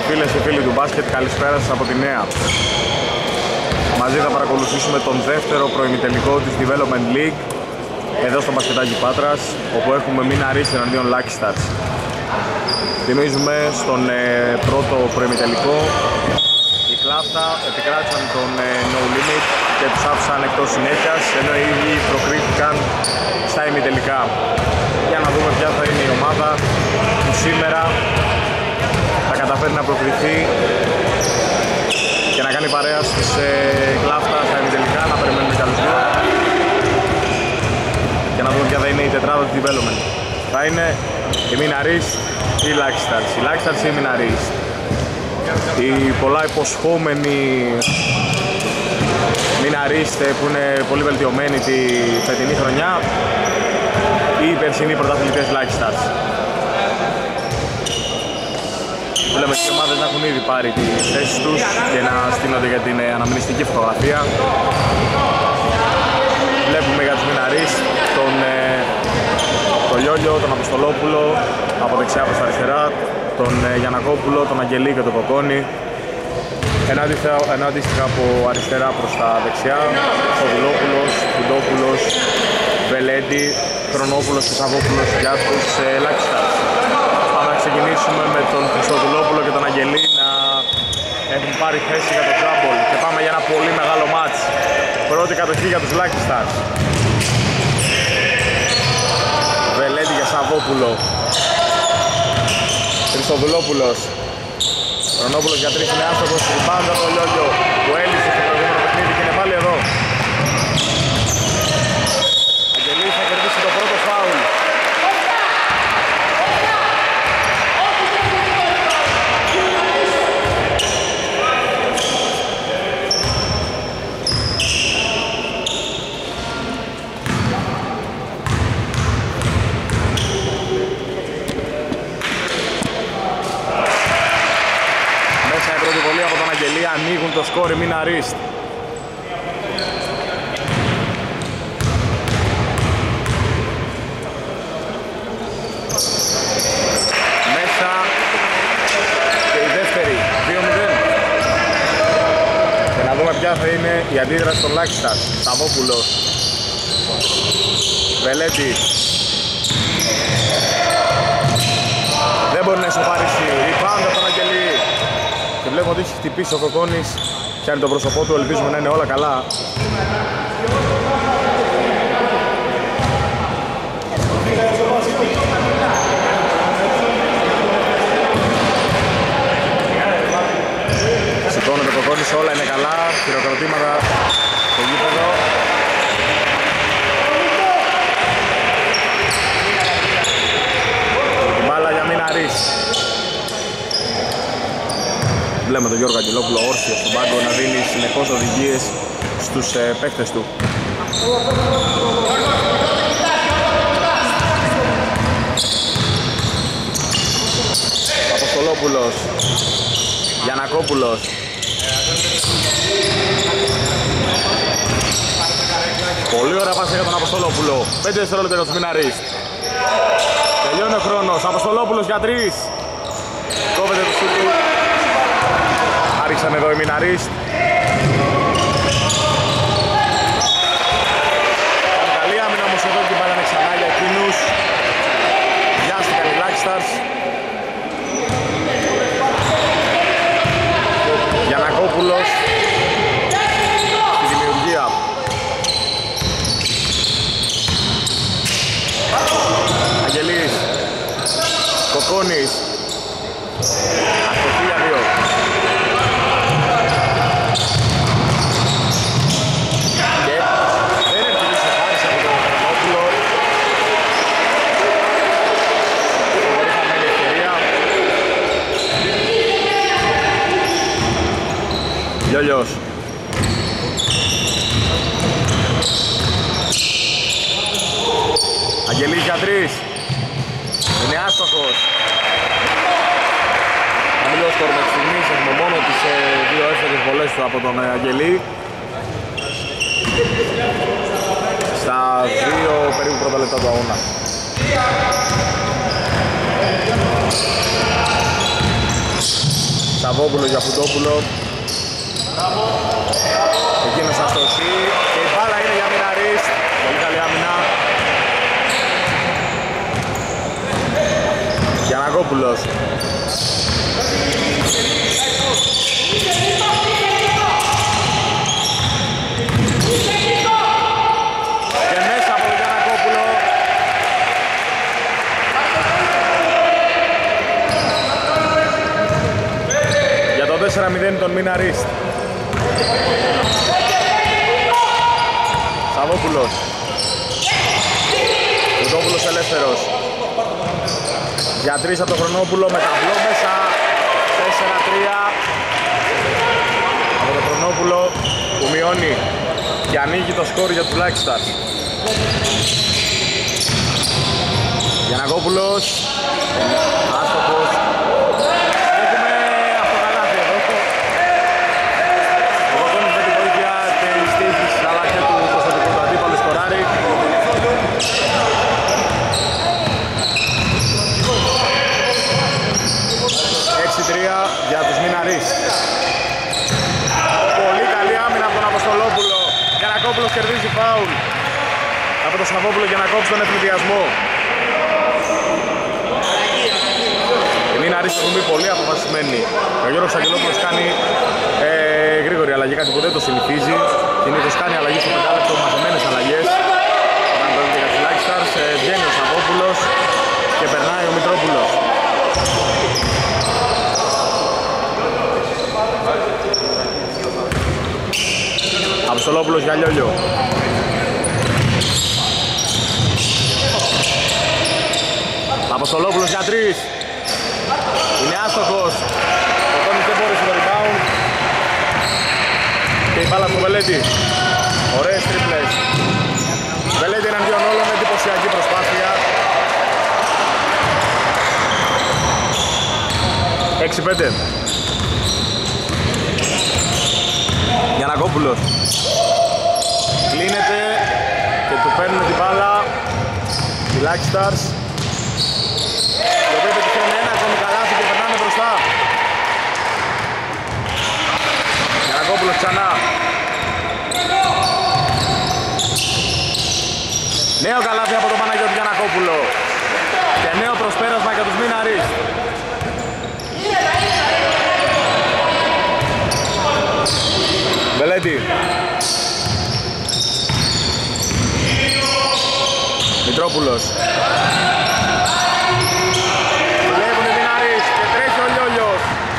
Φίλες και φίλοι του μπάσκετ, καλησπέρα σας από τη Νέα. Μαζί θα παρακολουθήσουμε τον δεύτερο προημιτελικό της Development League εδώ στο μπασκετάκι Πάτρας, όπου έχουμε Μίνα Ρίστ εναντίον Lucky Stars. Θυμίζουμε στον πρώτο προημιτελικό οι Κλάφτα επικράτησαν τον No Limit και τους άφησαν εκτός συνέχειας, ενώ οι ίδιοι προκρίθηκαν στα ημιτελικά. Για να δούμε ποια θα είναι η ομάδα που σήμερα θα καταφέρει να προκριθεί και να κάνει παρέα στους Κλάφτα στα ημιτελικά, να περιμένουμε κι άλλους δύο. Και να δούμε ποια θα είναι η τετράδα του Development. Θα είναι η Μίνα Ρίστ ή η Lucky Stars. Η Lucky Stars ή η Μίνα Ρίστ. Η πολλά υποσχόμενη Μίνα Ρίστ που είναι πολύ βελτιωμένη τη φετινή χρονιά, ή οι περσινοί πρωταθλητές Lucky Stars. Βλέπουμε τις ομάδες να έχουν ήδη πάρει τις θέσεις τους και να στείνονται για την αναμνηστική φωτογραφία. Βλέπουμε για τους Μίνα Ρίστ τον Λιόλιο, τον Αποστολόπουλο από δεξιά προς τα αριστερά, τον Γιανακόπουλο, τον Αγγελή και τον Κοκόνη. Ενώ αντίστοιχα από αριστερά προς τα δεξιά, Σοβουλόπουλος, Κουντόπουλος, Βελέντη, Χρονόπουλος και Σαββόπουλος για τους Lucky Stars. Πάμε να ξεκινήσουμε με τον Χρυστοδουλόπουλο και τον Αγγελή να έχουν πάρει θέση για το τζάμπολ και πάμε για ένα πολύ μεγάλο μάτς. Πρώτη κατοχή για τους Lucky Stars. Βελέντη για Σαββόπουλο. Χρυστοδουλόπουλος. Χρονόπουλος για τρεις είναι άστοχος, rebound από το Λιόλιο που έλυσε στο προηγούμενο παιχνίδι και είναι πάλι εδώ. Αγγελής θα κερδίσει το πρώτο φάουλ. Ανοίγουν το σκόρ οι Μίνα Ρίστ. Μέσα και η δεύτερη 2-0. Και να δούμε ποια θα είναι η αντίδραση των Lucky Stars. Σταβόπουλος, Βελέτη. Δεν μπορεί να ισοπαρίσει. Rebound από τον Αγγελή. Και βλέπω ότι έχει χτυπήσει ο Κοκόνης, πιάνει το πρόσωπό του, ελπίζουμε να είναι όλα καλά. Σηκώνεται ο Κοκόνης, όλα είναι καλά, χειροκροτήματα στο γήπεδο. Μπάλα για Μίνα Ρίστ. Βλέπουμε τον Γιώργο Αγγελόπουλο όρθιο στον πάγκο να δίνει συνεχώς οδηγίες στους παίκτες του. Αποστολόπουλος, Γιανακόπουλος. Πολύ ωραία πάση για τον Αποστολόπουλο. 5 δευτερόλεπτα για τους Μίνα Ρίστ. Τελειώνει ο χρόνος. Αποστολόπουλος για 3. Κόβεται το σούτ του. Άρχισαν εδώ οι Μίνα Ρίστ. Καλή άμυνα όμως εδώ και πάλι ξανά για εκείνους. Βιάστηκαν οι Lucky Stars. Γιανακόπουλος στη δημιουργία. Αγγελής. Κοκόνης. Αστοχή για 2. Λιόλιος. Αγγελής για 3. Είναι άστοχος. Χαμηλό σκορ μέχρι στιγμής, έχουμε μόνο τις 2 εύστοχες βολές του από τον Αγγελή. Στα 2 περίπου πρώτα λεπτά του αγώνα. Σαββόπουλο για Φουντόπουλο. Εκείνος αστρωσί και η μπάλα είναι για Μιναρίστ. Πολύ καλή άμυνα. Γιαννακόπουλος. Και μέσα από τον Γιαννακόπουλο. Για το 4-0 τον Μιναρίστ. Σαββόπουλος. Φουντόπουλος ελεύθερος. Για 3 από τον Χρονόπουλο με ταμπλό μέσα. 4-3 από τον Χρονόπουλο που μειώνει και ανοίγει το σκορ για τους Black Stars. Γιαννακόπουλος. Άστοχος. Έχουμε αυτοκαλάθι εδώ. Ο Κοκόνης με την βοήθεια της τύχης αλλά και του προσωπικού του αντίπαλου σκοράρει. 6-3 για τους Μιναρίστ. Πολύ καλή άμυνα από τον Αποστολόπουλο. Γιαννακόπουλος κερδίζει φάουλ από τον Σαββόπουλο για να κόψει τον ευνηδιασμό. Οι Μιναρίστ έχουν μπει πολύ αποφασισμένοι. Ο Γιώργος Αγγελόπουλος κάνει γρήγορη αλλαγή, κάτι που δεν το συνηθίζει. Συνήθως κάνει αλλαγή στο 5 λεπτό, μαζεμένες αλλαγές. Όταν πρόκειται για τους Black Stars, βγαίνει ο Σαββόπουλος και περνάει ο Μητρόπουλος. Αποστολόπουλος για Λιόλιο. Αποστολόπουλος για 3. Είναι άστοχος. Ο Κόνης δεν μπόρεσε το rebound. Και η μπάλα στο Βελέτη. Ωραίες τρίπλες. Βελέτη εναντίον όλων, εντυπωσιακή προσπάθεια. 6-5. Γιαννακόπουλος. Κλείνεται και του παίρνουν την μπάλα οι Black Stars, οι οποίοι πετυχαίνουν ένα ακόμη καλάθι και περνάνε μπροστά. Γιαννακόπουλος ξανά. Νέο καλάθι από τον Παναγιώτη Γιαννακόπουλο και νέο προσπέρασμα για τους Μιναρίστ. Βελέτη. Μητρόπουλος. Δουλεύουν οι Μιναρίστ και τρέχει ο Λιόλιος.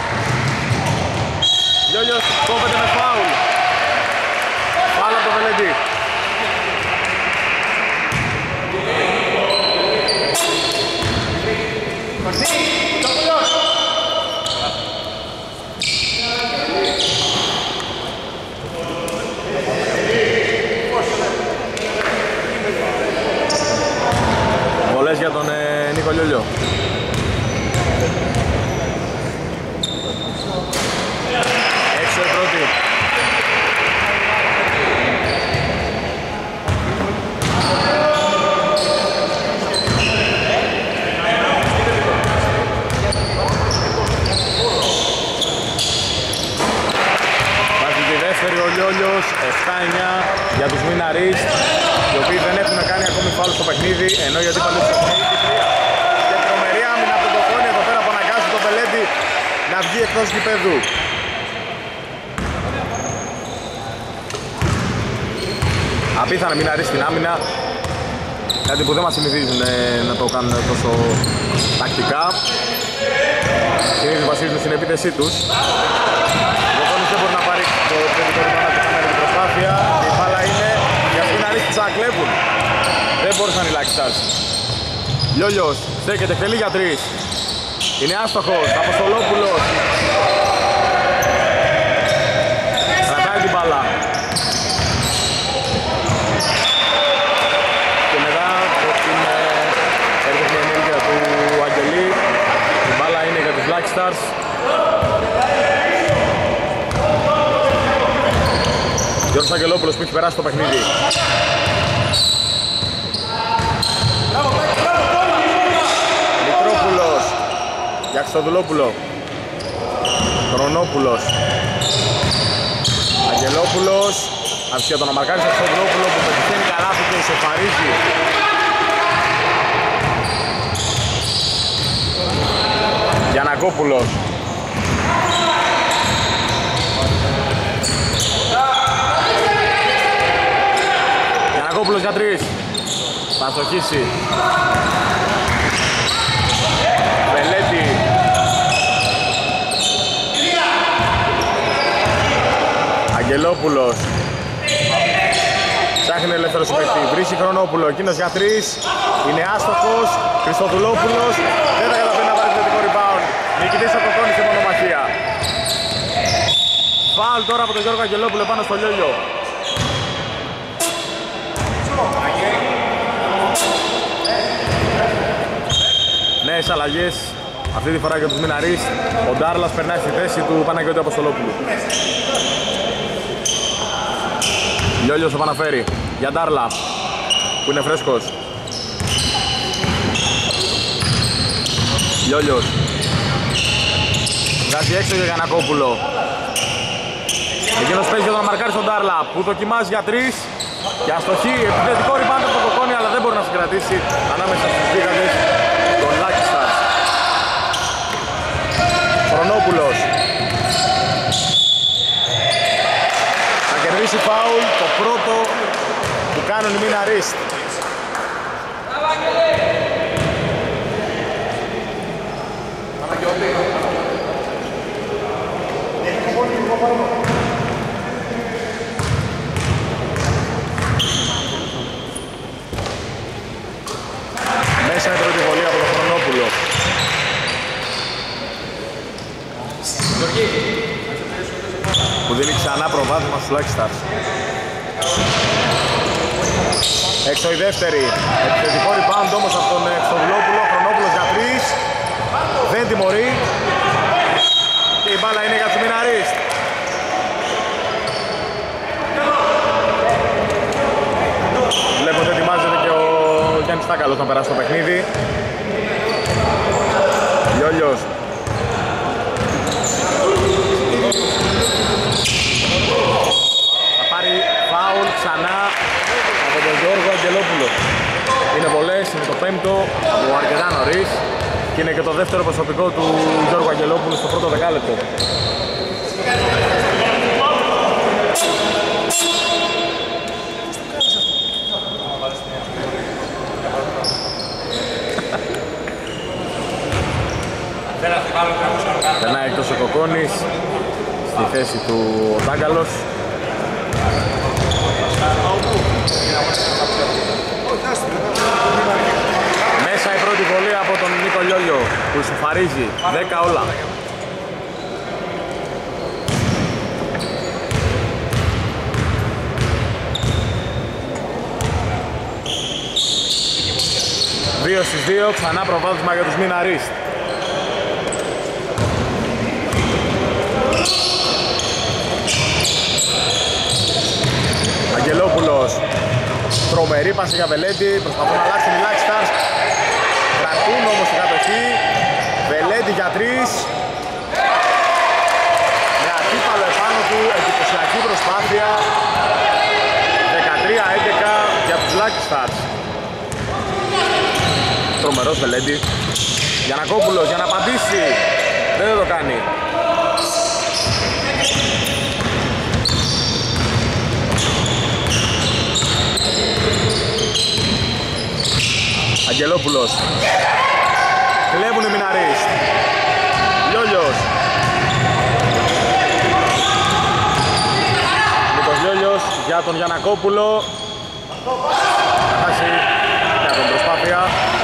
Λιόλιος κόβεται με φάουλ. Φάουλ από το Βελέτη. Βολές για τον Νίκο Λιόλιο. Έξω η πρώτη. Βάζει τη δεύτερη ο Λιόλιος. 7-9 για τους Μιναρίστ, οι οποίοι δεν έχουν κάνει ακόμη φάουλ στο παιχνίδι, ενώ οι αντίπαλοι τους έχουν 23. Και τρομερή άμυνα από τον Κοκόνη εδώ πέρα που αναγκάζει τον Πελέτη να βγει εκτός γηπέδου. Απίθανα Μιναρίστ στην άμυνα, κάτι που δεν μας συνηθίζουν να το κάνουν τόσο τακτικά. Συνήθως βασίζουν στην επίθεσή τους. Ο Κοκόνης δεν μπορεί να πάρει το επιθετικό ρημάνα και κάνει την προσπάθεια. Η μπάλα είναι για αυτήν να ρίξει, τσακλέπουν. Δεν μπορούσαν οι Black Stars. Λιόλιος στέκεται, θέλει για 3. Είναι άστοχος, Αποστολόπουλος. Κρατάει την μπάλα. Και μετά από την έρχεται η ενέργεια του Αγγελή, η μπάλα είναι για τους Black Stars. Γιώργος Αγγελόπουλος που έχει περάσει το παιχνίδι. Μητρόπουλος για Χρυστοδουλόπουλο. Χρονόπουλος. Αγγελόπουλος. Αυσία τον αμαρκάρι στο Χρονόπουλο που πετυχαίνει καλάθι και ισοφαρίζει. Γιαννακόπουλος. Γιαννακόπουλος για 3. Θα στοχίσει. Βελέτη. Αγγελόπουλος. Ψάχνει ελεύθερο συμπαίκτη. Βρίσκει Χρονόπουλο. Εκείνος για 3. Είναι άστοχος. Χριστοδουλόπουλος. Δεν θα καταφέρει να πάρει θετικό rebound. Νικητής από το Κόνη σε μονομαχία. Φάουλ τώρα από τον Γιώργο Αγγελόπουλο πάνω στο Λιόλιο. Νέες αλλαγές. Αυτή τη φορά για τους Μιναρίς. Ο Ντάρλας περνάει στη θέση του Παναγιώτη Αποστολόπουλου. Λιόλιος το παναφέρει για Ντάρλα που είναι φρέσκος. Λιόλιος βγάζει έξω για Γιαννακόπουλο. Εκείνος παίζει όταν μαρκάρει στον Ντάρλα που δοκιμάζει για 3 και αστοχή. Επιθετικό rebound από το Κοκόνη αλλά δεν μπορεί να συγκρατήσει ανάμεσα στους γίγαντες των Lucky Stars. Χρονόπουλος θα κερδίσει φάουλ, το πρώτο που κάνουν οι Μιναρίς. Μέσα είναι πρώτη βολή από τον Χρονόπουλο. Που δίνει ξανά προβάδισμα στους Lucky Stars. Έξω η δεύτερη. Επιθετικό rebound όμως από τον Χριστοδουλόπουλο. Χρονόπουλος για 3. Δεν τιμωρεί. Και η μπάλα είναι για τους Μιναρίς. Βλέπω ότι ετοιμάζεται και ο Γιάννης Τάκαλος να περάσει το παιχνίδι. Λιόλιος. Θα πάρει φάουλ ξανά από τον Γιώργο Αγγελόπουλο. Είναι πολλές, είναι το 5ο από αρκετά νωρίς και είναι και το δεύτερο προσωπικό του Γιώργου Αγγελόπουλου στο πρώτο δεκάλεπτο. Περνάει εκτός ο Κοκόνης, στη θέση του ο Τάγκαλος. Μέσα η πρώτη βολή από τον Νίκο Λιόλιο που ισοφαρίζει 10 όλα. Δύο στις 2, ξανά προβάδισμα για τους Μιναρίς. Αγγελόπουλος, τρομερή πάση για Βελέντη, προσπαθούν να αλλάξουν οι Lucky Stars. Κρατούν όμως την κατοχή. Βελέντη για 3. Με αντίπαλο επάνω του, εντυπωσιακή προσπάθεια. 13-11 για τους Lucky Stars. Τρομερός Βελέντη. Γιαννακόπουλος για να απαντήσει. Δεν το κάνει. Αγγελόπουλος. Κλέβουν οι Μιναρίς. Λιόλιος. Νίκος Λιόλιος για τον Γιαννακόπουλο. Θα χάσει για την προσπάθεια.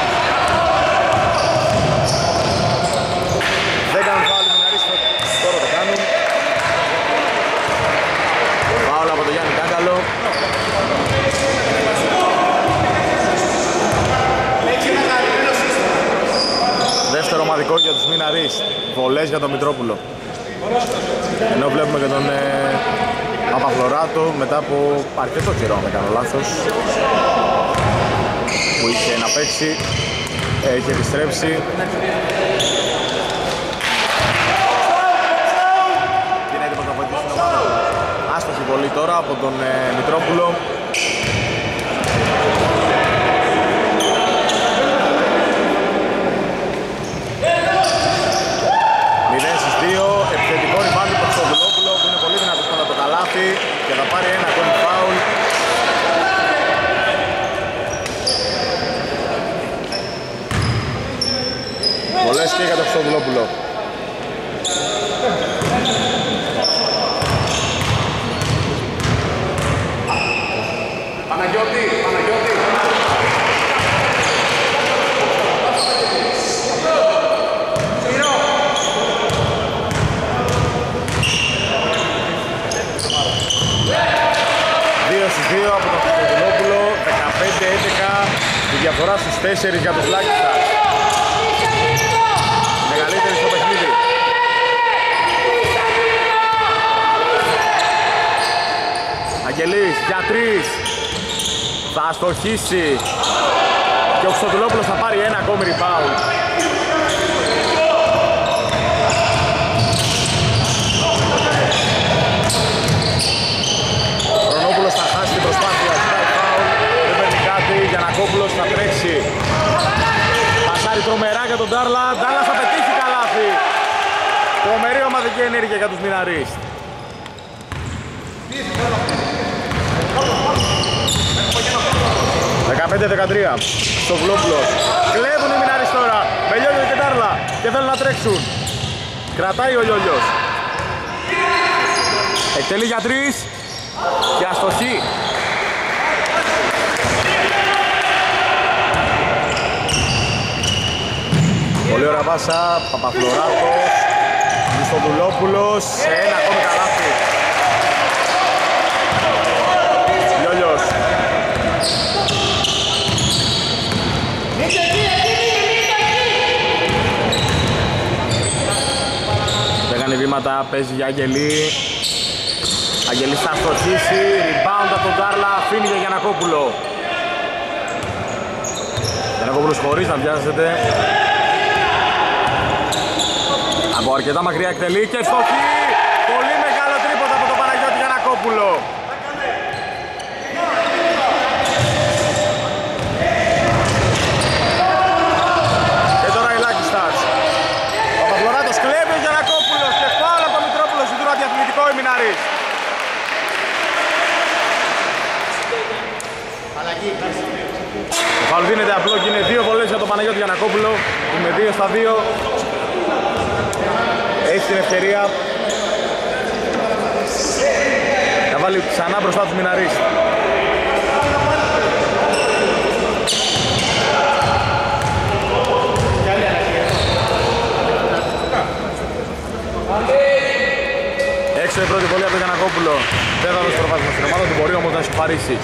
Δεν κάνουν φάουλ οι Μιναρίς, τώρα το κάνουν. Φάουλ από τον Γιάννη Κάγκαλο. Δεύτερο ομαδικό για τους Μιναρίς. Βολές για τον Μητρόπουλο. Ενώ βλέπουμε και τον Παπαθλωράτο μετά από αρκετό καιρό, αν δεν κάνω λάθος, που είχε να παίξει, έχει επιστρέψει. από τον Μητρόπουλο. Επιθετικό ριμπάντι από τον Χρυστοδουλόπουλο που είναι πολύ δυνατός κατά το καλάθι και θα πάρει ένα ακόμη φάουλ. Πολλές και για τον Χρυστοδουλόπουλο. Παναγιώτη. Από τον Χρυστοδουλόπουλο, 15-11, η διαφορά στους 4 για τους Lucky Stars. Μεγαλύτερη στο παιχνίδι. Αγγελής για 3, θα αστοχίσει και ο Χρυστοδουλόπουλος θα πάρει ένα ακόμη rebound. Θα χάσει την προσπάθεια, ζητάει φάουλ, δεν παίρνει κάτι, Γιαννακόπουλος θα τρέξει. Πασάρει τρομερά για τον Ντάρλα, Ντάρλα θα πετύχει καλάθι. Τρομερή ομαδική ενέργεια για τους Μιναρίς. 15-13, στο Βλόπουλος. Κλέβουν οι Μιναρίς τώρα, με Λιόλιο και Ντάρλα και θέλουν να τρέξουν. Κρατάει ο Λιόλιος. Εκτελεί για 3. Και αστοχή. Πολύ ωραία πάσα, Παπαφλωράτος, Χρυστοδουλόπουλος, σε ένα ακόμη καλάθι. Λιόλιος. Δεν κάνει βήματα, παίζει για Αγγελή. Αγγελής θα αστοχίσει, rebound από τον Ντάρλα, αφήνει για Γιαννακόπουλο. Γιαννακόπουλος χωρίς να βιάζεται. Από αρκετά μακριά εκτελεί και ευστοχή. Πολύ μεγάλο τρίποντα από τον Παναγιώτη Γιαννακόπουλο. Και τώρα οι Lucky Stars. Ο Παπαφλωράτος κλέβει ο Γιαννακόπουλος και φάουλ από τον Μητρόπουλο, ζητούν αντιαθλητικό οι Μιναρίς. Το φάουλ δίνεται απλό και είναι 2 βολές για τον Παναγιώτη Γιαννακόπουλο. Είναι 2-2. Έχει την ευκαιρία να βάλει ξανά μπροστά τους Μιναρίς. Έξω η πρώτη βολή από τον Γιαννακόπουλο. Δεν θα δώσει προβάσμα στην ομάδα του, μπορεί όμως να ισοφαρίσει.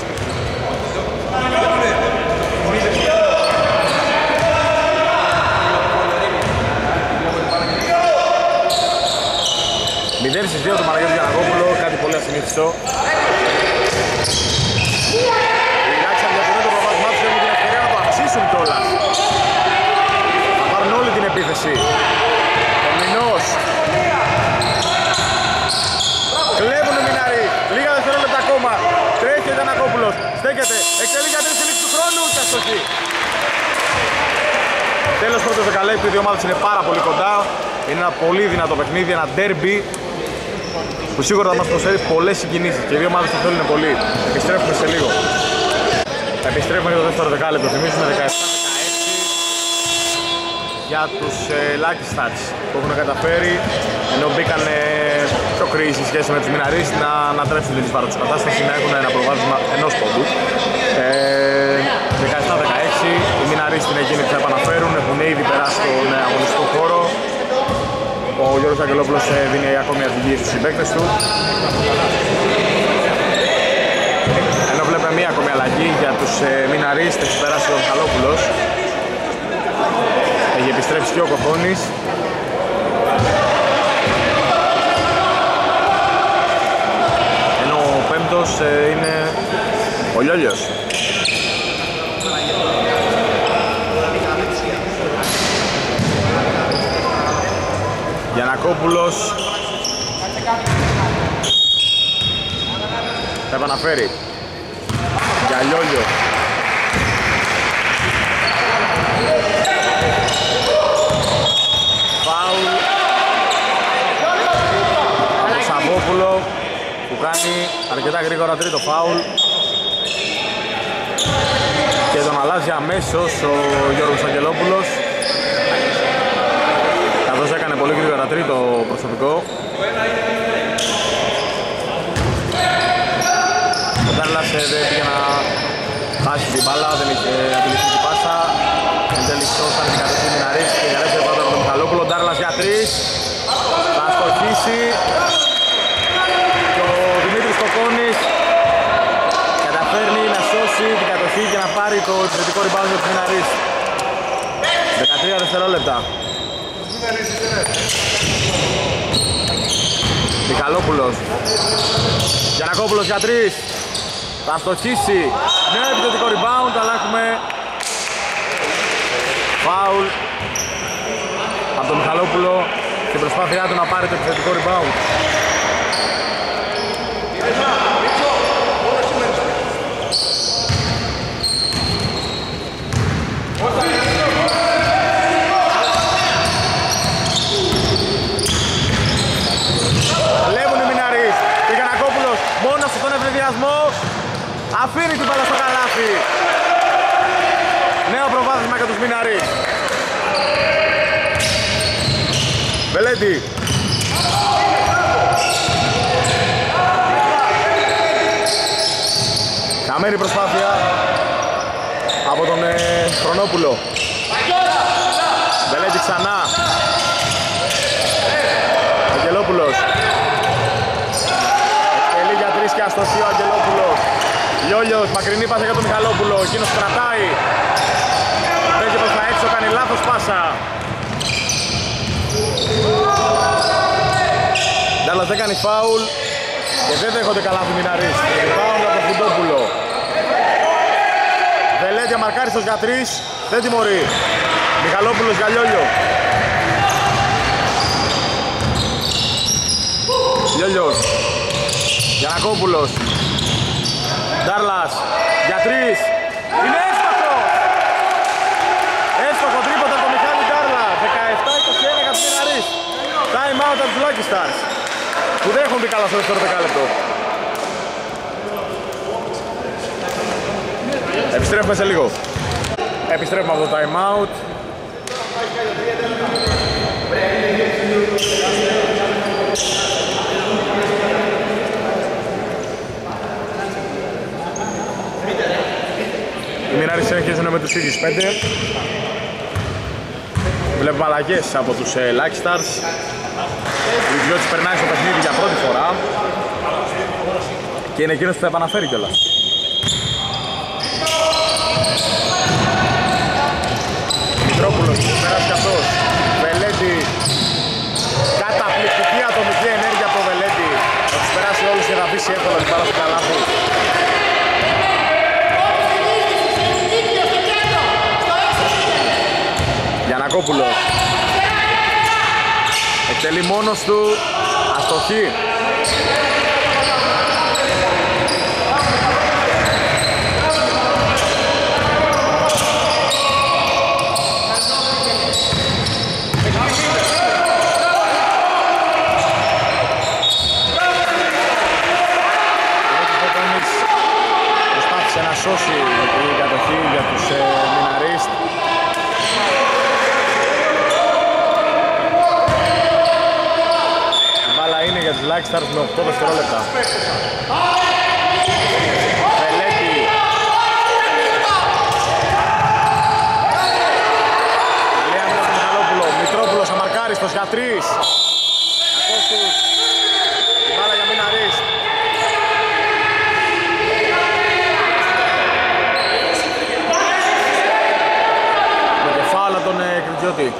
Μηδέν στις 2 του Παναγιώτη Γιαννακόπουλο, κάτι πολύ ασυνήθιστο. Οι Λάξαν διατηρούν το προβάσμά τους, έχουν την ευκαιρία να το αυξήσουν κιόλας. Θα πάρουν όλη την επίθεση. Ο Μινός. Κλέβουν οι Μιναροί, λίγα δευτερόλεπτα ακόμα. Τρέχει ο Γιαννακόπουλος, στέκεται, εκτελεί για 3 στη λήξη του χρόνου και αστοχή. Τέλος πρώτος δεκαλέπτου, οι δύο ομάδες είναι πάρα πολύ κοντά. Είναι ένα πολύ δυνατό παιχνίδι, ένα derby που σίγουρα θα μας προσφέρει πολλές συγκινήσεις και οι δύο ομάδες το θέλουν πολύ. Επιστρέφουμε σε λίγο. Επιστρέφουμε για το δεύτερο δεκάλεπτο, θυμίζουμε 17-16 για τους Lucky Stars που έχουν καταφέρει, ενώ μπήκαν πιο κρίση σχέση με τους Μιναρίς, να ανατρέψουν την εισβάρω τους κατάσταση, να έχουν ένα προβάδισμα ενός πόντου. 17-16, οι Μιναρίς στην εκείνη που θα επαναφέρουν, έχουν ήδη περάσει τον αγωνιστικό χώρο. Ο Γιώργος Αγγελόπουλος δίνει ακόμη οδηγία στους συμπαίκτες του. Ενώ βλέπουμε μία ακόμη αλλαγή για τους Μιναρίς, έχει περάσει ο Μιχαλόπουλος. Έχει επιστρέψει και ο Κοχώνης. Ενώ ο πέμπτος είναι ο Λιόλιος. Γιαννακόπουλος. θα επαναφέρει για Λιόλιο. Φάουλ από τον Σαββόπουλο που κάνει αρκετά γρήγορα τρίτο φάουλ και τον αλλάζει αμέσως ο Γιώργος Αγγελόπουλος, καθώς έκανε πολύ γρήγορα τρίτο προσωπικό. Ο Ντάρλας δεν πήγε να χάσει την μπάλα, δεν είχε αντιληφθεί την πάσα. Εν τέλει σώσαν την κατευθύνη Μιναρίς και για δεύτερο πρώτο από τον Μιχαλόπουλο. Ο Ντάρλας για 3, θα στοχίσει και ο Δημήτρης Κοκόνης καταφέρνει να σώσει την κατοχή και να πάρει το επιθετικό rebound του Μιναρίς. 13 δευτερόλεπτα. Μιχαλόπουλος, Γιαννακόπουλος για 3, θα στοχίσει, νέο επιθετικό rebound, αλλά έχουμε φάουλ από τον Μιχαλόπουλο στην προσπάθειά του να πάρει το επιθετικό rebound. Λέβουν οι Μιναρίς και Γιαννακόπουλος μόνος στον ευνηδιασμό αφήνει την μπάλα στο καλάθι. Νέο προβάδισμα για τους Μιναρίς. Βελέτη. Χαμένη προσπάθεια από τον Χρονόπουλο. Βελέτη ξανά. Αγγελόπουλος. Εκτελεί για 3 και αστοχή ο Αγγελόπουλος. Λιόλιος, μακρινή πάσα για τον Μιχαλόπουλο. Εκείνος κρατάει. Παίζει προς τα έξω, κάνει λάθος πάσα. Ντάλλας δεν κάνει φάουλ και δεν δέχονται καλά του Μιναρίς. Rebound από τον Φουντόπουλο. Βελέτια μαρκάριστος για 3, δεν τιμωρεί. Μιχαλόπουλος για Λιόλιο. Λιόλιος, Γιαννακόπουλος, Ντάρλας για 3, είναι εύστοχος! Εύστοχο τρίποντα από τον Μιχάλη Ντάρλα. 17-21 για τους Μιναρίς. Time out από τους Lucky Stars που δεν έχουν δει καλά στο δεύτερο δεκάλεπτο. Επιστρέφουμε σε λίγο. Επιστρέφουμε από το time out. Οι Μιναρίς συνεχίζουν με τους ίδιους 5. Βλέπουμε αλλαγές από τους Lucky Stars. Ο Ιδιώτης περνάει στο παιχνίδι για πρώτη φορά και είναι εκείνος που θα επαναφέρει κιόλας. Μητρόπουλος, πέρασε αυτός. Βελέτη, καταπληκτική ατομική ενέργεια από το Βελέτη. Θα τους περάσει όλους και θα αφήσει εύκολα την μπάλα στο καλάθι. Γιαννακόπουλος. Εκτελεί μόνος του, αστοχή. Προσπάθησε να σώσει την κατοχή για τους Μιναρίς. Είναι για τους Lucky Stars με 8 δευτερόλεπτα. Βελέτη. Καλή άμυνα του Μιχαλόπουλο. Μητρόπουλος αμαρκάριστος για 3. Ακόσους. Η μπάλα για Μιναρίς. Με κεφάλα τον Κριτζιώτη.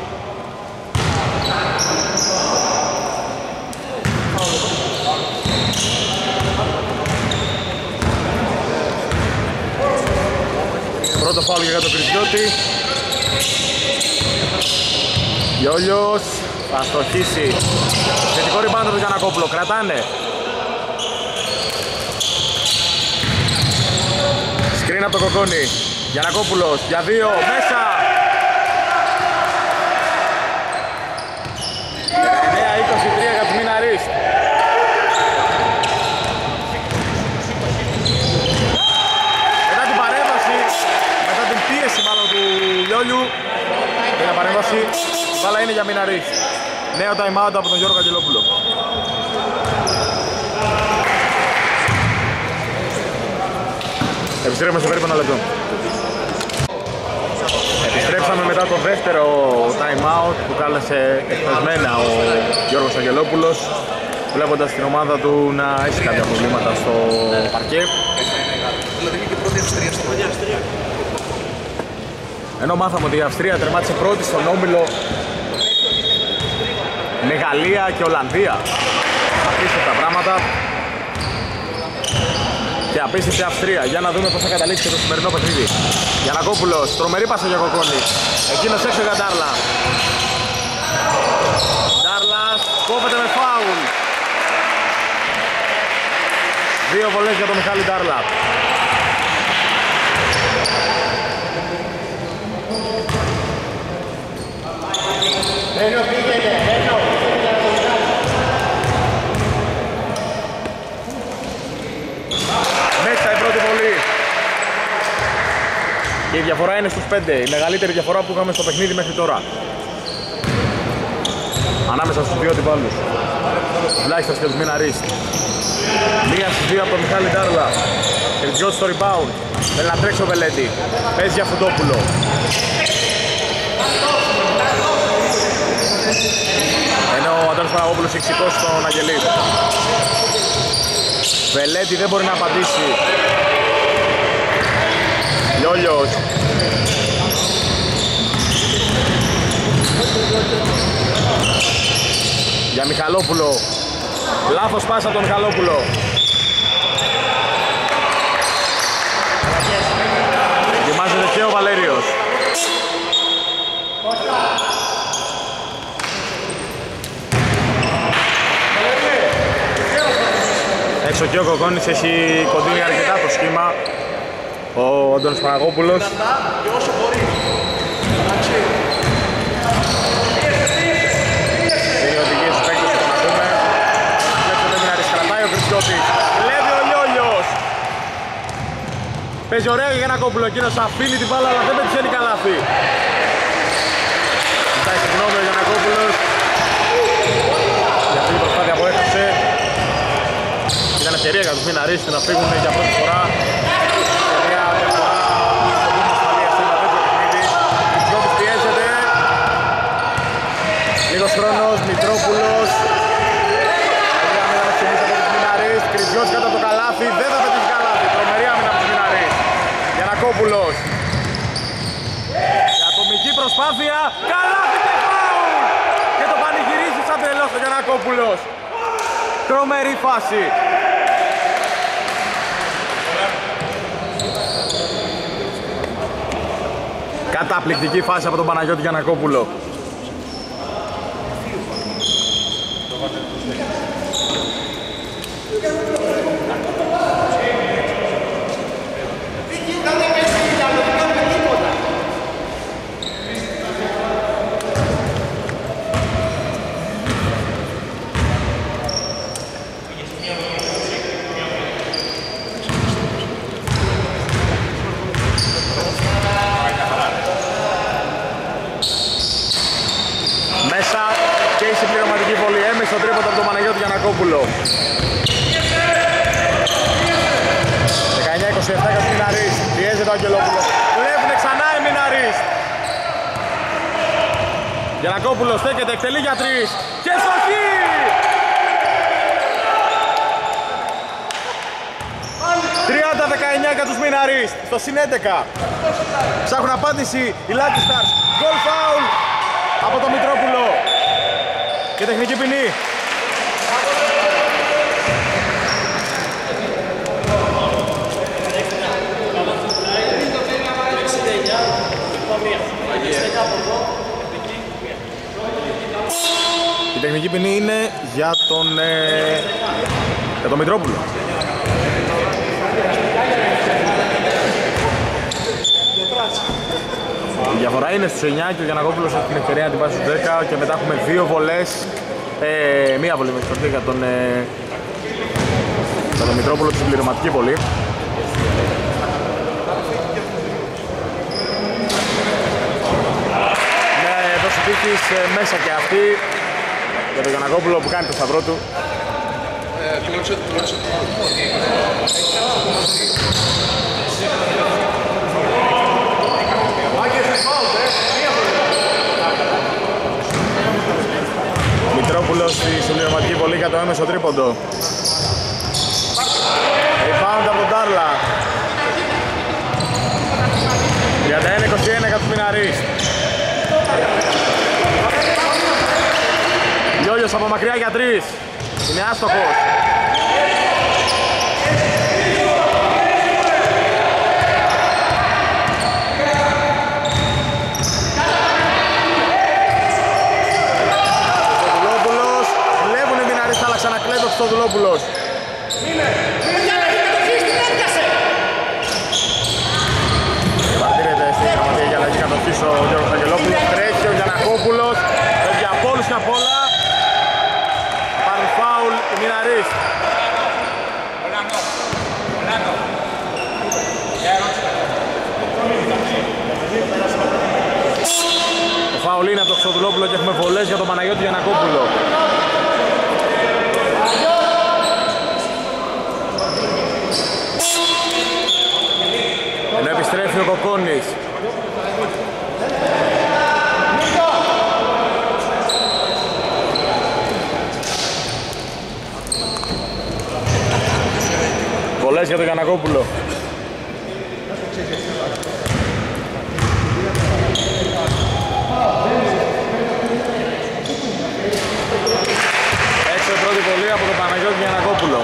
Πρώτο φάουλ για τον Κριτζιώτη. Γιόλιος θα στοχίσει. Θετικό rebound του Γιαννακόπουλο, κρατάνε. Screen από το Κοκόνι. Γιαννακόπουλος για 2 μέσα. 19-23 για τους Μιναρίς. Μετά την παρέμβαση, μετά την πίεση μάλλον του Λιόλιου, για παρέμβαση, η μπάλα είναι για Μιναρίς. Νέο time out από τον Γιώργο Καγγελόπουλο. Επιστρέφουμε σε περίπου ένα λεπτό. Επιστρέψαμε μετά το δεύτερο time out που κάλεσε εκπαιδευμένα ο Γιώργος Αγγελόπουλος, βλέποντας την ομάδα του να έχει κάποια προβλήματα στο παρκέ. Ενώ μάθαμε ότι η Αυστρία τερμάτισε πρώτη στον όμιλο με Γαλλία και Ολλανδία. Απίστευτα πράγματα. Και απίστευτη Αυστρία. Για να δούμε πώς θα καταλήξει και το σημερινό παιχνίδι. Γιαννακόπουλος, τρομερή πάσα για Κοκόνη. Εκείνος έξω για Ντάρλα. Ντάρλας κόβεται με φάουλ. 2 βολές για τον Μιχάλη Ντάρλα. Μέσα η πρώτη βολή. Και η διαφορά είναι στους 5. Η μεγαλύτερη διαφορά που είχαμε στο παιχνίδι μέχρι τώρα. Ανάμεσα στους δύο αντιπάλους. Τουλάχιστον και τους Μιναρίς. 1 στις 2 από τον Μιχάλη Ντάρλα. Κερδιώσει στο rebound. Θέλει να τρέξει ο Βελέτη. Παίζει για Φουντόπουλο. Ενώ ο Αντώνης Παναγόπουλος έχει σηκώσει τον Αγγελή. Βελέτη δεν μπορεί να απαντήσει. Λιόλιος. Για Μιχαλόπουλο. Λάθος πάσα από τον Μιχαλόπουλο. Ετοιμάζεται και ο Βαλέριος. Έξω και ο Κοκόνης, έχει κοντίνει αρκετά το σχήμα ο Αντώνης Παναγόπουλος. Είναι οδηγίες στους παίκτες που να δούμε. Βλέπετε την αριστερά, ο Χριστιώτης. Βλέπει ο Λιόλιος. Παίζει ωραία για Γιαννακόπουλο, εκείνος αφήνει την μπάλα αλλά δεν πετυχαίνει καλάθι. Ζητάει συγγνώμη ο Γιαννακόπουλος για αυτή την προσπάθεια που έχασε. Ήταν ευκαιρία για τους Μιναρίς να φύγουν για πρώτη φορά. Ευκαιρία δεν φορά στον πούμα ασφαλείας σε ένα τέτοιο παιχνίδι. Χριστιώτης πιέζεται. Λίγος χρόνος, Μητρόπουλος. Καλή άμυνα με στιγμής από τους Μιναρίς. Χριστιώτης κάτω από το καλάθι, δεν θα πετύχει καλάθι. Τρομερή άμυνα από τους Μιναρίς. Γιαννακόπουλος. Για ατομική προσπάθεια, καλάθι και φάουλ! Και το πανηγυρίζει σαν τρελός ο Γιαννακόπουλος. Τρομερή φάση. Καταπληκτική φάση από τον Παναγιώτη Γιαννακόπουλο. Στο τρίποντο από τον Παναγιώτη Γιαννακόπουλο. 19-27 για τους Μιναρίς. Πιέζεται ο Αγγελόπουλος. Βλέπουνε ξανά οι Μιναρίς. Γιαννακόπουλος στέκεται, εκτελεί για 3. Και στοχή! ...30-19 για τους Μιναρίς. Στο συν 11. Ψάχνουν απάντηση οι Lucky Stars. Goal foul από τον Μητρόπουλο. Και τεχνική ποινή. Η τεχνική ποινή είναι για τον Μητρόπουλο. Η διαφορά είναι στους 9 και ο Γιαννακόπουλος έχει την ευκαιρία να την πάει στους 10 και μετά έχουμε 2 βολές, μία βολή με συγχωρείτε για τον Μητρόπουλο τη συμπληρωματική βολή. Ναι, δώση τύχης μέσα και αυτή για τον Γιαννακόπουλο που κάνει το σταυρό του. Μητρόπουλος στη συμπληρωματική βολή για το έμεσο τρίποντο. Rebound από τον Τάρλα. 31-21 για τους Μιναρίς. Λιόλιος από μακριά για 3. Είναι άστοχος. Στοδουλόπουλος. Βλέπουν οι Μιναρίς, αλλά ξανακλέβει ο Στοδουλόπουλος. Παρατηρείται στην γραμματεία για να έχει κατοχής ο Γιώργος Αγγελόπουλος. Τρέχει ο Γιαννακόπουλος. Φεύγει από όλους και απ' όλα. Πάρουν φάουλ οι Μιναρίς. Το φάουλ είναι από τον Χρυστοδουλόπουλο και έχουμε βολές για τον Παναγιώτη Γιαννακόπουλο. Ενώ επιστρέφει ο Κοκόνης. Βολές για τον Γιαννακόπουλο. Έξω η πρώτη βολή από τον Παναγιώτη Γιαννακόπουλο.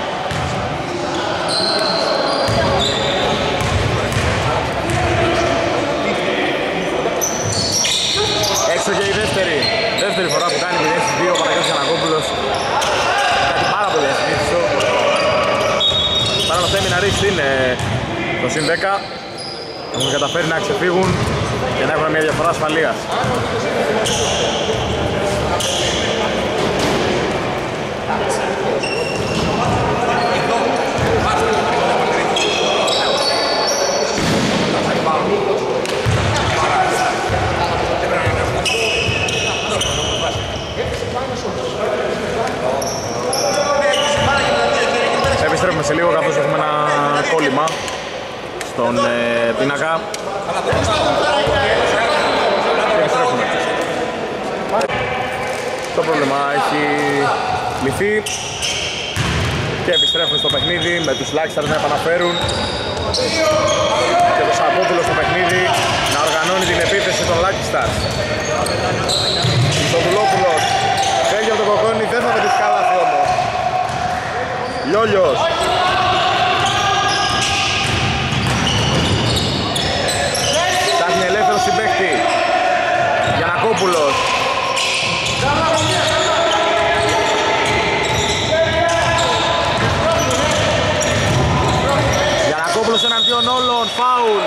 Έξω και η δεύτερη φορά που κάνει 0-2 ο Παναγιώτης Γιαννακόπουλος. Κάτι πάρα πολύ ασυνήθιστο. Παρά όλα αυτά οι Μιναρίς είναι το συν 10. Έχουν καταφέρει να ξεφύγουν και να έχουν μια διαφορά ασφαλείας. Επιστρέφουμε σε λίγο καθώς έχουμε ένα κόλλημα στον πίνακα. Επιστρέφουμε. Το πρόβλημα έχει λυθεί και επιστρέφουμε στο παιχνίδι με τους Lucky Stars να επαναφέρουν και το Σαπόπουλο στο παιχνίδι να οργανώνει την επίθεση των Lucky Stars. Το Δουλόπουλος φεύγει από το Κοκόνι, δεν θα πετύχει καλάθι όμως. Λιόλιος. Ψάχνει ελεύθερο συμπαίχτη. Γιαννακόπουλος. Γιαννακόπουλος εναντίον όλων, φάουλ.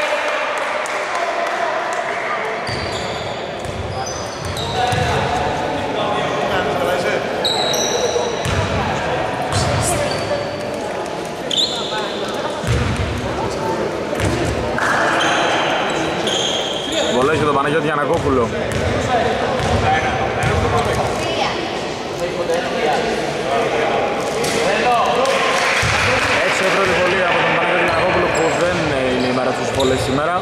Βολές για τον Παναγιώτη Γιαννακόπουλο. Έξω η πρώτη βολή από τον Παναγιώτη Γιαννακόπουλο που δεν είναι η μέρα τους βολές σήμερα.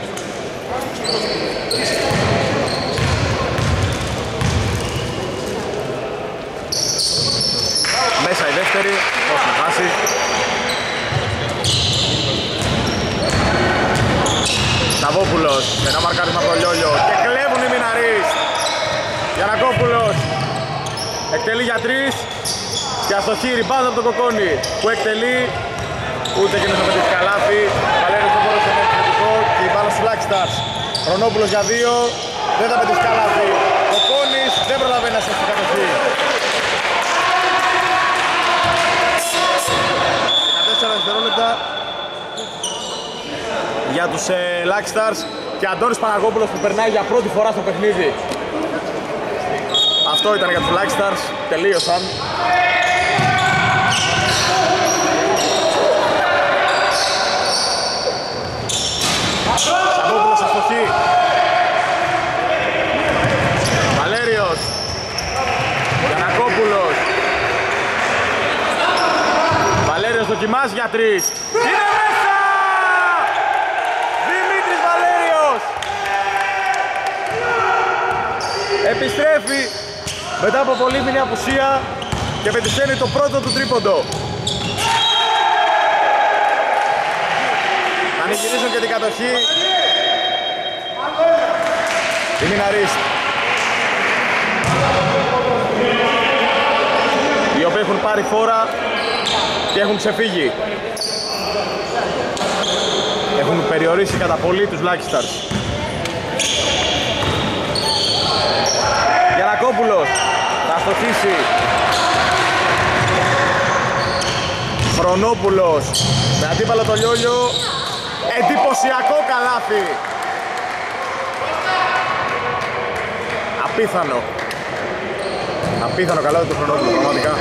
Μέσα η δεύτερη, πώς να χάσει. Σαββόπουλος, ένα μαρκάρισμα από το Λιόλιο και κλέβουν οι Μιναρίς. Γιαννακόπουλος εκτελεί για 3 και αστοχή rebound από το Κοκόνι που εκτελεί, ούτε και να θα πετύχει καλάθι. Βαλέριος δεν μπορούσε να έχει θετικό και η μπάλα στους Lucky Stars. Χρονόπουλος για 2, δεν θα πετύχει καλάθι. Κοκόνης δεν προλαβαίνει να σώσει κατοχή. 14 δευτερόλεπτα για τους Lucky Stars και Αντώνης Παναγόπουλος που περνάει για πρώτη φορά στο παιχνίδι. Αυτό ήταν για τους Black Stars, τελείωσαν. Σαββόπουλος αστοχή. Βαλέριος. Γιαννακόπουλος. Βαλέριος δοκιμάζει για 3. Είναι μέσα! Δημήτρης Βαλέριος. Επιστρέφει μετά από πολύμηνη απουσία και πετυχαίνει το πρώτο του τρίποντο. Ανηγυρίζουν και την κατοχή οι Μιναρίστ, οι οποίοι έχουν πάρει φόρα και έχουν ξεφύγει. Έχουν περιορίσει κατά πολύ τους Lucky Stars. Γιαννακόπουλος θα αστοχίσει. Χρονόπουλος με αντίπαλο το Λιόλιο. Εντυπωσιακό καλάθι. Απίθανο. Απίθανο καλάθι του Χρονόπουλου, πραγματικά.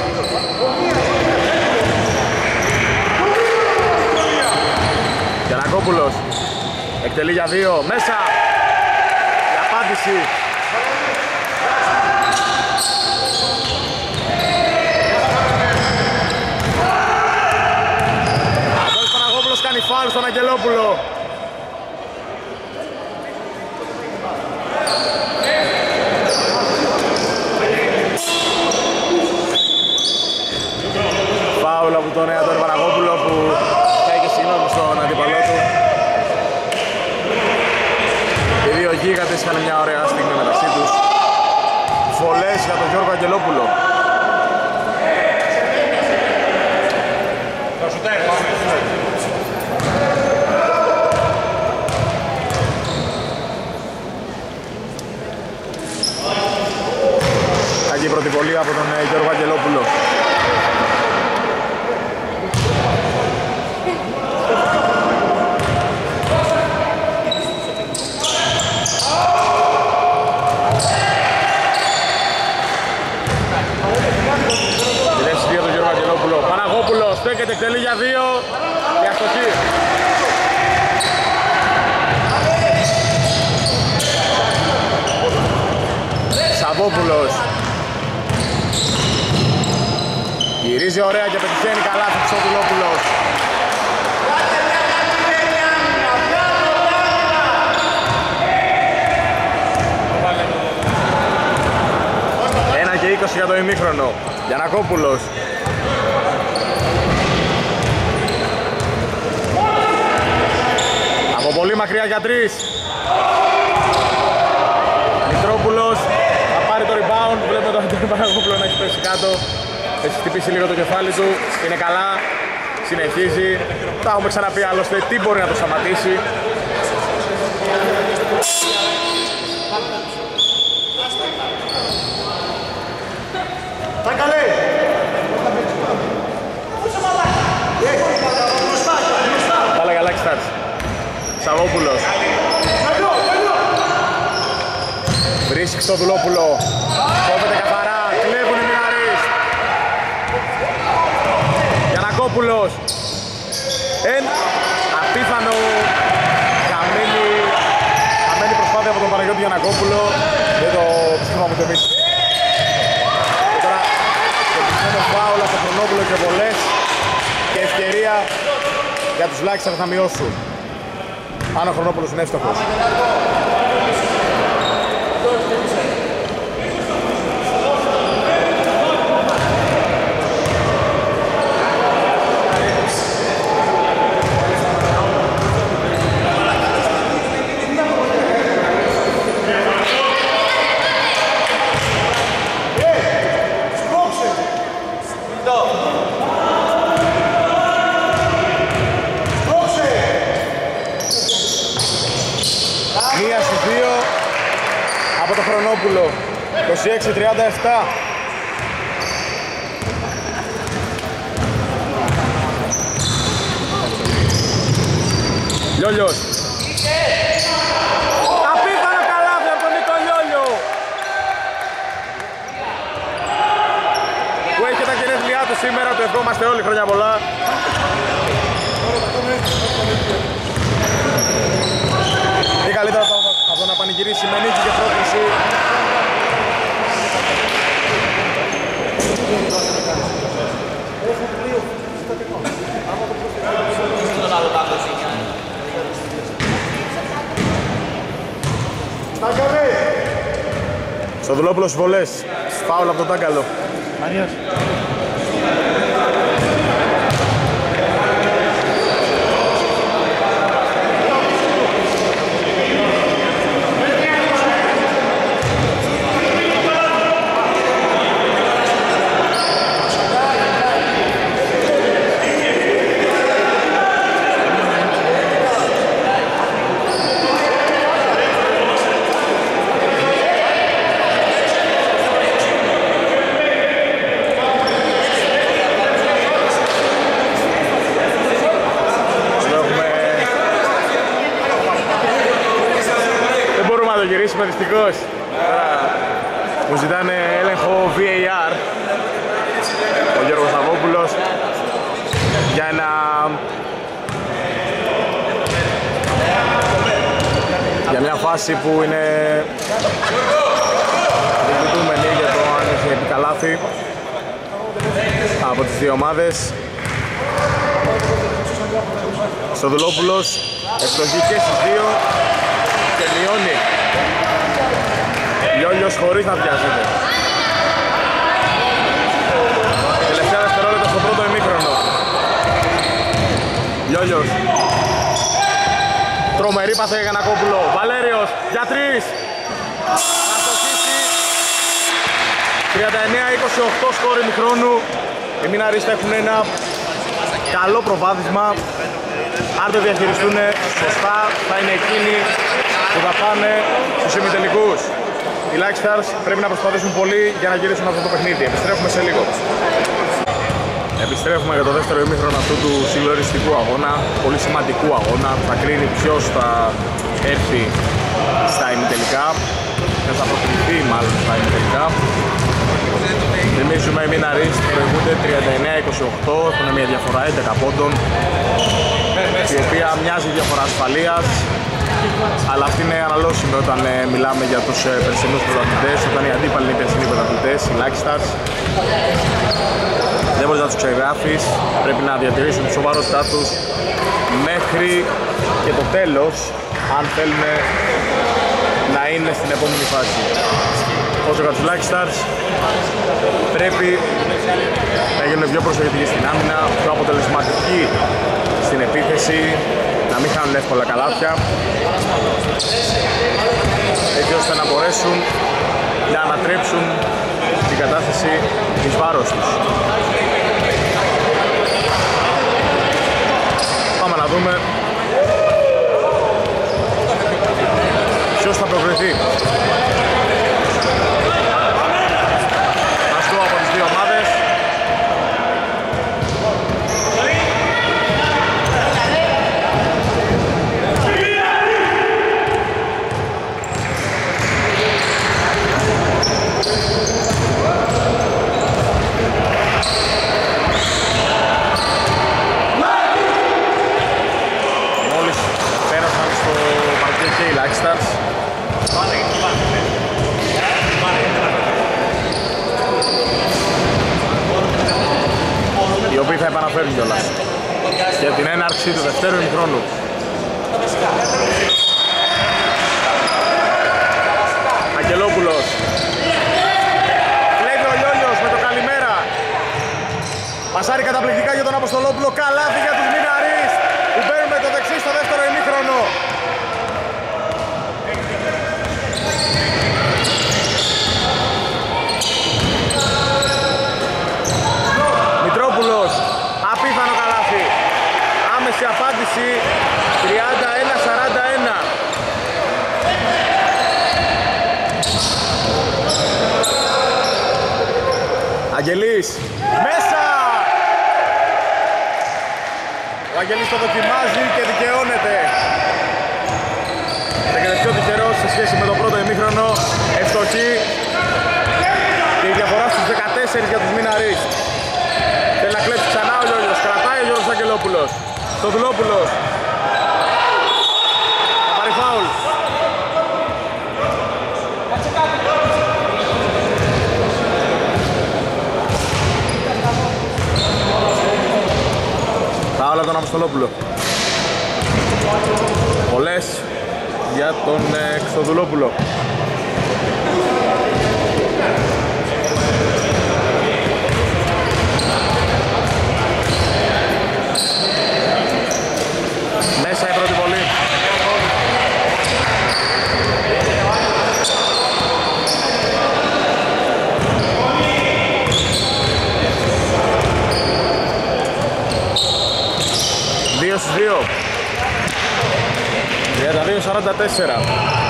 Γιαννακόπουλος εκτελεί για 2, μέσα. Η απάντηση. Αντώνης Παναγόπουλος κάνει φάουλ στον Αγγελόπουλο. Φάουλ από τον Αντώνη Παναγόπουλο που θα είχε συγγνώμη στον αντίπαλό του. Οι δύο γίγαντες είχαν μια ωραία στιγμή μεταξύ τους. Βολές για τον Γιώργο Αγγελόπουλο. Κακή πρώτη βολή από τον Γιώργο Αγγελόπουλο. Παναγόπουλος στέκεται, εκτελεί για 2 και αστοχή. Σαββόπουλος γυρίζει ωραία και πετυχαίνει καλά του Ψωδουλόπουλος. Ένα και 20 για το ημίχρονο. Γιαννακόπουλος. Από πολύ μακριά για 3. Μητρόπουλος θα πάρει το rebound. Βλέπουμε τον Αντώνη Παναγόπουλο να έχει πέσει κάτω. Έχει χτυπήσει λίγο το κεφάλι του. Είναι καλά. Συνεχίζει. Τα έχουμε ξαναπεί άλλωστε. Τι μπορεί να το σταματήσει. Πάλα καλά Stars. Σαββόπουλος. Βρίσκει στο Δουλόπουλο. Κόβεται καθαρά. Κλέβουν οι Μιναρίστ. Γιαννακόπουλος. Απίθανο. Χαμένη προσπάθεια από τον Παναγιώτη Γιαννακόπουλο. Δεν το πιστεύαμε ούτε εμείς. Και τώρα το πιστεύω φάουλ από τον Χρονόπουλο και βολές. Και ευκαιρία για τους Lucky Stars θα μειώσουν. Αν ο Χρονόπουλος είναι εύστοχος. Μία στις 2 από το Χρονόπουλο. 26-37. Λιόλιος. που έχει τα γενέθλιά του σήμερα. Του ευχόμαστε όλοι χρόνια πολλά. Τι καλύτερα από το να πανηγυρίσει με νίκη και πρόκληση. Στοδουλόπουλος βολές, φάουλ από τον Τάγκαλο. Μαρίας. Δυστυχώς μου ζητάνε έλεγχο VAR ο Γιώργος Σαββόπουλος για μια φάση που είναι διεκδικούμενη για το αν έχει επικαλάθη από τις δύο ομάδες. Στοδουλόπουλος ευστοχή και στις δύο και μειώνει. Λιόλιος χωρίς να βιάζεται. Τελευταία δευτερόλεπτα στο πρώτο ημίχρονο. Λιόλιος. Τρομερή πάσα για Γιαννακόπουλο. Βαλέριος για 3. Να στοχίσει. 39-28 σκόρ ημιχρόνου. Οι Μιναριστές έχουν ένα καλό προβάδισμα. Αν το διαχειριστούν σωστά θα είναι εκείνοι που θα πάνε στους ημιτελικούς. Οι Like Stars πρέπει να προσπαθήσουν πολύ για να γυρίσουν αυτό το παιχνίδι. Επιστρέφουμε σε λίγο. Επιστρέφουμε για το δεύτερο ημίχρονο αυτού του συγκλονιστικού αγώνα. Πολύ σημαντικού αγώνα. Θα κρίνει ποιος θα έρθει στα ημιτελικά. Ποιος θα προκριθεί μάλλον στα ημιτελικά. Θυμίζουμε οι Μιναριστές προηγούνται 39-28. Έχουν μια διαφορά 11 πόντων. Η οποία μοιάζει διαφορά ασφαλείας. Αλλά αυτή είναι αναλώσιμη όταν μιλάμε για τους περσινούς πρωταθλητές, όταν οι αντίπαλοι είναι οι περσινοί πρωταθλητές, οι Like Stars. Δεν μπορείς να τους ξεγράφεις, πρέπει να διατηρήσουν τη σοβαρότητά τους μέχρι και το τέλος, αν θέλουν να είναι στην επόμενη φάση. Όσο για τους Like Stars, πρέπει να γίνουν πιο προσεκτικοί στην άμυνα, πιο αποτελεσματικοί στην επίθεση, να μην χάνουν εύκολα καλάθια, έτσι ώστε να μπορέσουν να ανατρέψουν την κατάσταση εις βάρος τους. Πάμε να δούμε ποιος θα προκριθεί. Αυτό από τις δύο ομάδες. Οι οποίοι θα επαναφέρουν κιόλας για την έναρξη του δευτέρου ημιχρόνου. Αγγελόπουλος. Κλέβει ο Λιόλιος με το καλημέρα. Πασάρει καταπληκτικά για τον Αποστολόπουλο. Καλάθι για τους Μιναριστές που μπαίνουν με το δεξί στο δεύτερο ημίχρονο. Μητρόπουλος, απίθανο καλάθι. Άμεση απάντηση, 31-41. Αγγελής, μέσα! Ο Αγγελής το δοκιμάζει και δικαιώνεται. Ήταν πιο τυχερός σε σχέση με το πρώτο ημίχρονο. Ευστοχή και η διαφορά στους 14 για τους Μιναριστές. Στοδουλόπουλος. Θα πάρει φάουλ. Φάουλ από τον Αποστολόπουλο. Πολλές για τον Στοδουλόπουλο. Μέσα η πρώτη βολή. Δύο στους δύο. 32-44.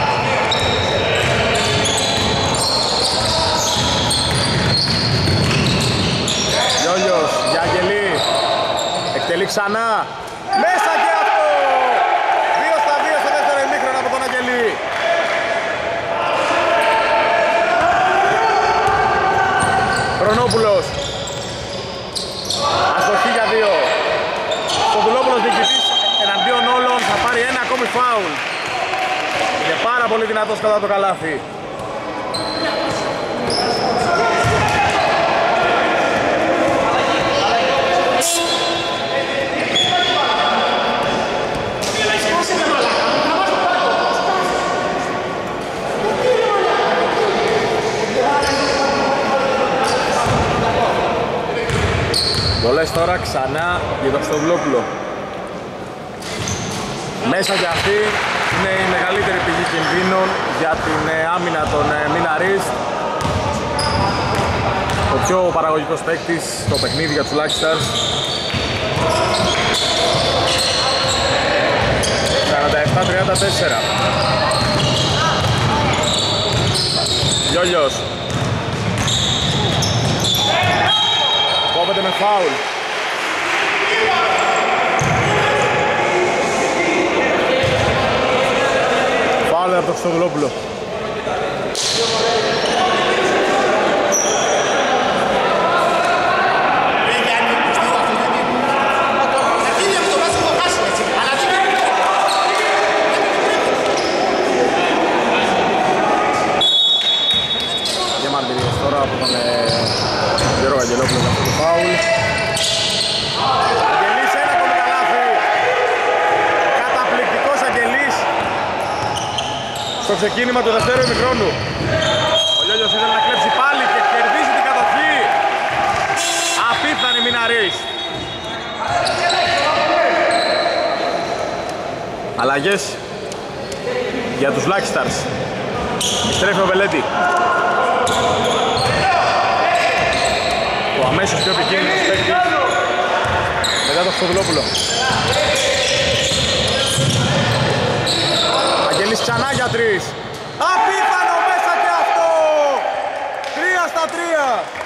Γιώργος, Γιαγγελή. Εκτελεί ξανά. Μέσα και αυτό! 2-2 στο δεύτερο ημίχρονο από τον Αγγελή. Χρονόπουλος. Αστοχή για δύο. Στοδουλόπουλος διοικητής εναντίον όλων, θα πάρει ένα ακόμη φάουλ. Είναι πάρα πολύ δυνατός κατά το καλάθι. Βολές τώρα ξανά για τον Στοδουλόπουλο. Μέσα και αυτή είναι η μεγαλύτερη πηγή κινδύνων για την άμυνα των Μιναρίστ. Ο πιο παραγωγικός παίκτης στο παιχνίδι για τους Lucky Stars. 47-34. Γιώργος. Κόβεται με φάουλ. Φάουλ από τον Στοδουλόπουλο. Διαμαντηρίες τώρα από τον Γιώργο Αγγελόπουλο με αυτό το φάουλ. Αγγελής, ένα ακόμη καλάθι. Καταπληκτικός Αγγελής στο ξεκίνημα του δευτέρου ημιχρόνου. Ο Λιόλιος ήθελε να κλέψει πάλι και κερδίζει την κατοχή. Απίθανη Μιναρίς. Αλλαγές για τους Lucky Stars. Επιστρέφει ο Βελέτη. Ο αμέσως πιο επικίνδυνος παίκτης μετά τον Στοδουλόπουλο. Αγγελής ξανά για τρεις. Απίθανο μέσα και αυτό! 3-3.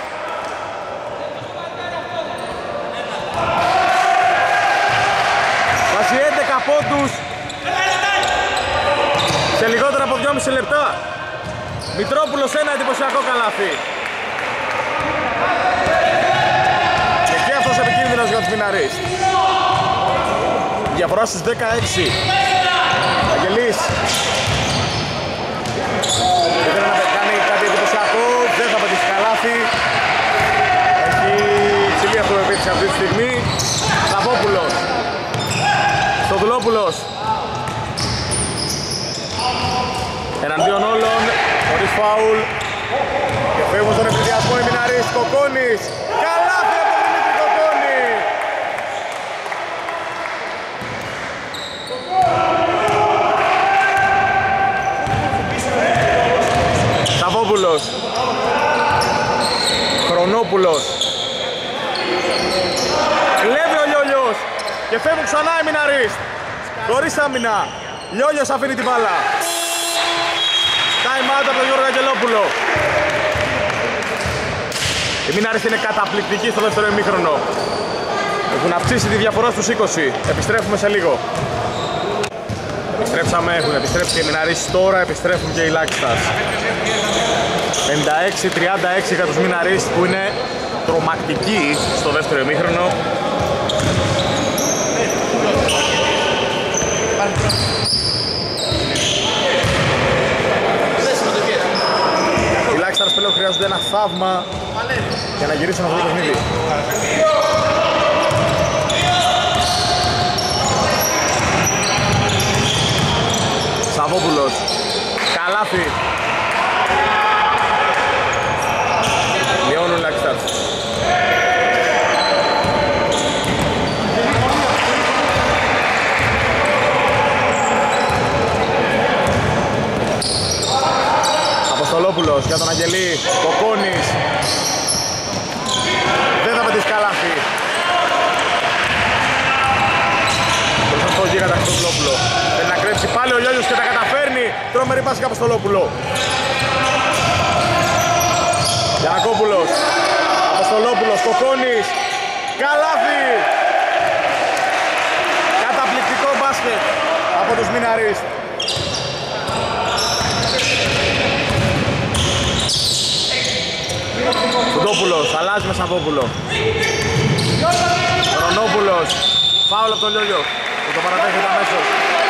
Βάζει 11 πόντους σε λιγότερα από 2,5 λεπτά. Μητρόπουλος ένα εντυπωσιακό καλάθι. Και εκεί αυτός επικίνδυνος για τους Μιναρίς. Διαφορά στους 16. Αγγελής. Ήθελε να κάνει κάτι εντυπωσιακό, δεν θα πετύχει καλάθι. Έχει υψηλή αυτοπεποίθηση αυτή τη στιγμή. Σαββόπουλος. Στοδουλόπουλος. Εναντίον όλων, χωρίς φάουλ. Και φεύγουν στον ευνηδιασμό οι Μιναρίς. Κοκόνης. Καλάθι από τον Δημήτρη Κοκόνη. Σαββόπουλος. Χρονόπουλος. Κλέβει ο Λιόλιος. Και φεύγουν ξανά οι Μιναρίς. Χωρίς άμυνα. Λιόλιος αφήνει την μπάλα. Time out από τον Γιώργο Αγγελόπουλο. Οι Μιναρίς είναι καταπληκτικοί στο δεύτερο ημίχρονο. Έχουν αυξήσει τη διαφορά στους 20. Επιστρέφουμε σε λίγο. Επιστρέψαμε, έχουν επιστρέψει και οι Μιναρίς τώρα, επιστρέφουν και οι Lucky Stars. 56-36 για τους Μιναρίς που είναι τρομακτικοί στο δεύτερο ημίχρονο. Οι Black Stars πλέον χρειάζονται ένα θαύμα για να γυρίσουν αυτό το παιχνίδι. Σαββόπουλος, καλάθι. Λιώνουν Black Stars. Αποστολόπουλος για τον Αγγελή, Κοκόνης. Δεν θα πετύχει καλάθι. Μπροστά στο γίγαντα Αποστολόπουλο. Θέλει να κρέψει πάλι ο Λιόλιος και τα καταφέρνει. Τρομερή πάση για Αποστολόπουλο. Γιανακόπουλος, Αποστολόπουλος, Κοκόνης. Καλάθι. Καταπληκτικό μπάσκετ από τους Μιναρίς. Φουντόπουλος, αλλάζει με Σαββόπουλο. Ρονόπουλος, φάουλ από τον Λιόλιο που το παραδέχεται αμέσως.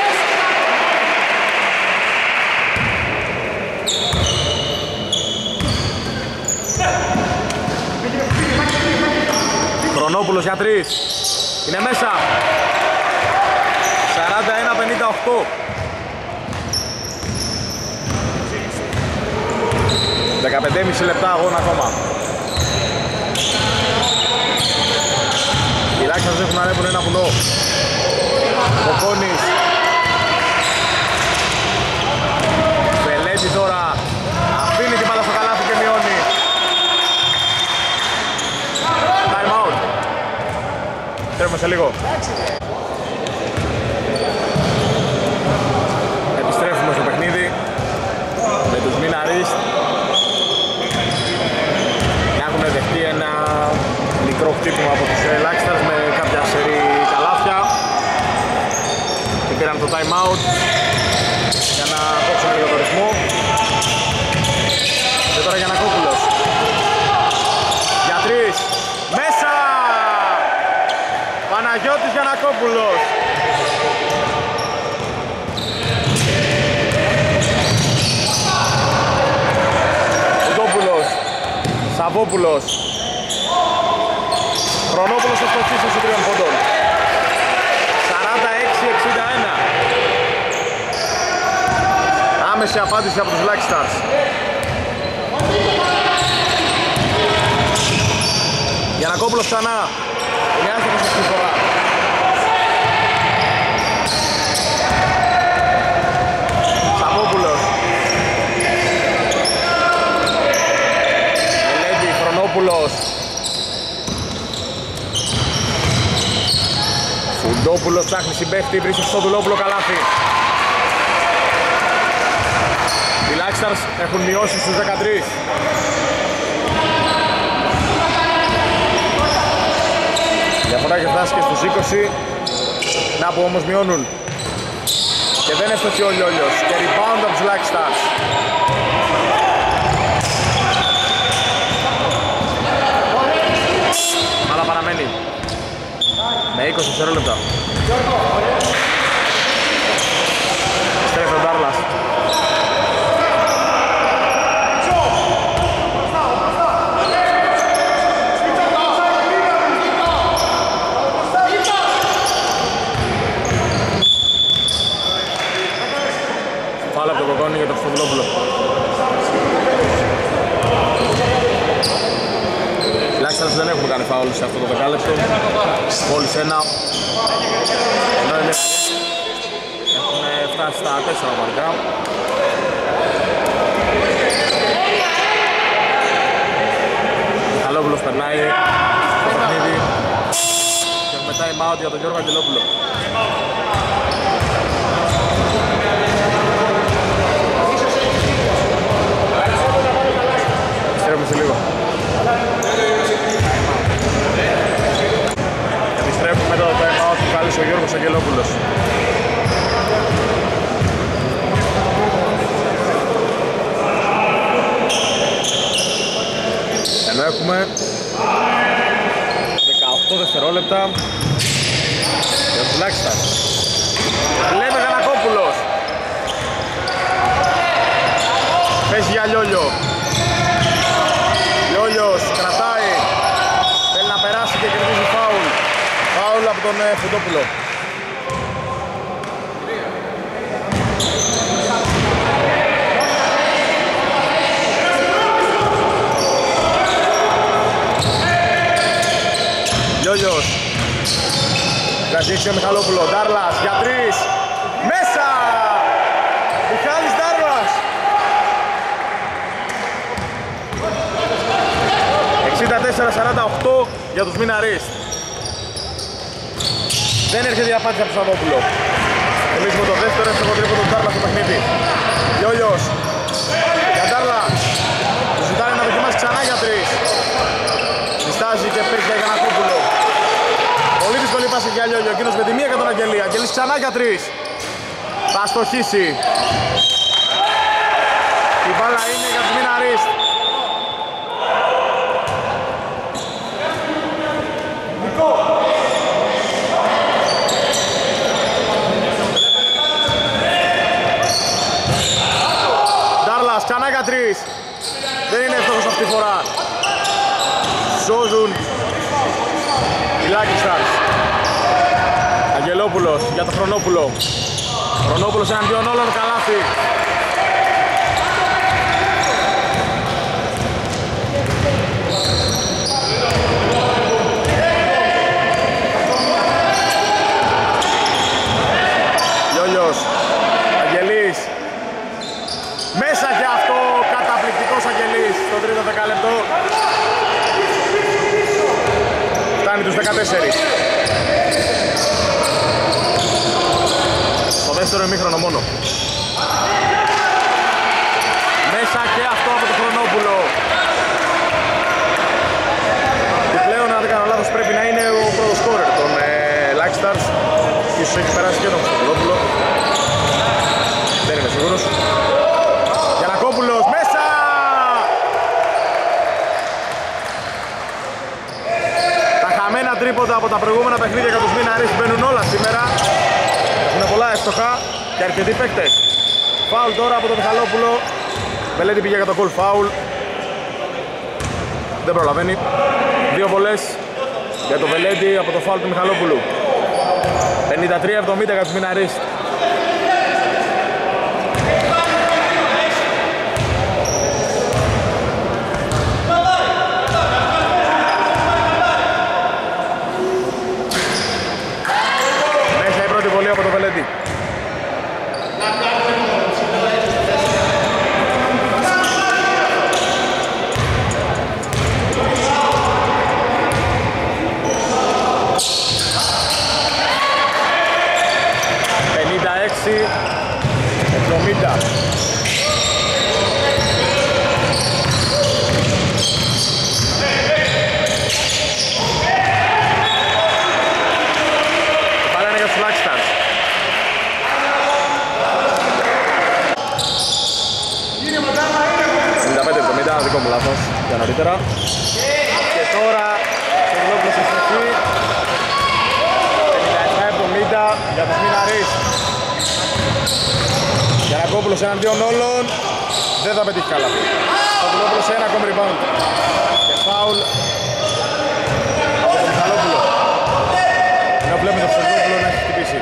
Ρονόπουλος για 3. Είναι μέσα. 41-58. 15,5 λεπτά αγώνα ακόμα. Οι Λάξας έχουν να ανέβουν ένα βουνό. Κοκόνης. Βελέτη τώρα. Αφήνει την μπάλα στο καλάθι και μειώνει. Time out. Τρέχουμε σε λίγο. Επιστρέφουμε στο παιχνίδι με τους Μιναρίς. Έχουν δεχτεί ένα μικρό χτύπημα από τους Black Stars με κάποια σερί καλάθια και πήραν το time out για να κόψουν λίγο το ρυθμό. Και τώρα Γιανακόπουλος για 3 μέσα. Παναγιώτης Γιανακόπουλος. Σαββόπουλος. Χρονόπουλος στο στόχισε σε 3 πόντων. 46-61. Άμεση απάντηση από τους Black Stars. Γιανακόπουλος ξανά. Είναι άστοχος αυτή τη φορά. Σαββόπουλος. Φουντόπουλος ψάχνει συμπέφτη, βρίσκει στο Δουλόπουλο καλάθι. Οι Black Stars έχουν μειώσει στους 13. Διαφορά και φτάσει και στους 20. Να που όμως μειώνουν. Και δεν έφτασε ο Λιόλιος. Και rebound από τους Black Stars. Αλλά παραμένει με 20 δευτερόλεπτα. Στρέφει ο Ντάρλας. Φάλα από το Κοκόνι για το Χρυστοδουλόπουλο. Λάξταρς δεν έχουν κάνει φάουλ σε αυτό το δεκάλεπτο. Μόλις ένα. Ενώ είναι έχουν φτάσει στα 4 ομαδικά. Μιχαλόπουλος περνάει στο παιχνίδι. Και έχουμε time out για τον Γιώργο Αγγελόπουλο. Επιστρέφουμε σε λίγο. Επιστρέφουμε το time out που κάλεσε ο Γιώργος Αγγελόπουλος. Ενώ έχουμε 18 δευτερόλεπτα για τους Black Stars. Λέμε θέση για Λιόλιο. Λιόλιος κρατάει. Θέλει να περάσει και κερδίζει φάουλ. Φάουλ από τον Φουντόπουλο. Λιόλιος. Καζίξει ο Μιχαλόπουλο. Ντάρλας για 3. Μέσα! Μιχάλης Ντάρλας. 64-48 για τους Μιναρίς. Δεν έρχεται η απάντηση από τον Σαββόπουλο. Εμείς με το δεύτερο εύστοχο τρίποντο του Ντάρλα στο παιχνίδι. Λιόλιος για Ντάρλα. Του ζητάνε να δοκιμάσει ξανά για 3. Διστάζει και παίζει για Γιαννακόπουλο. Πολύ δύσκολη πάση για Λιόλιο. Εκείνος με τη μία για τον Αγγελή. Αγγελής ξανά για 3. Θα στοχίσει. Η μπάλα είναι για τους Μιναρίς. Ξανά για 3. Δεν είναι εύστοχος αυτή τη φορά. Σώζουν οι Lucky Stars. Αγγελόπουλος για τον Χρονόπουλο. Χρονόπουλος εναντίον όλων, καλάθι. Λιόλιος. Αγγελής. Μέσα και αυτό, καταπληκτικός Αγγελής στο τρίτο δεκάλεπτο. Φτάνει τους 14. Στο δεύτερο ημίχρονο μόνο. Μέσα και αυτό από τον Χρονόπουλο. Και πλέον, αν δεν κάνω λάθος, πρέπει να είναι ο πρώτος σκόρερ των Lucky Stars. Ίσως έχει περάσει και τον Χρονόπουλο. Δεν είμαι σίγουρος. Γιαννακόπουλος μέσα! Τα χαμένα τρίποντα από τα προηγούμενα παιχνίδια για τους Μιναρίς μπαίνουν όλα σήμερα. Έχουν πολλά εύστοχα και αρκετοί παίκτες. Φάουλ τώρα από τον Μιχαλόπουλο. Βελέτη πήγε για το goal foul. Δεν προλαβαίνει. 2 βολές για το Βελέτη από το φάουλ του Μιχαλόπουλου. 53-70 για τους Μιναρίς. Από το Βελέτη. Δικό μου λάθος για νωρίτερα. Και τώρα στο Βιλόπουλο στη στροφή. 57-70 για τους Μιναρίς. Γιαννακόπουλος εναντίον όλων. Δεν θα πετύχει καλά. Στο Βιλόπουλο σε ένα ακόμη rebound. Και φάουλ από τον Μιχαλόπουλο. Ενώ βλέπουμε το Βιλόπουλο να έχει χτυπήσει.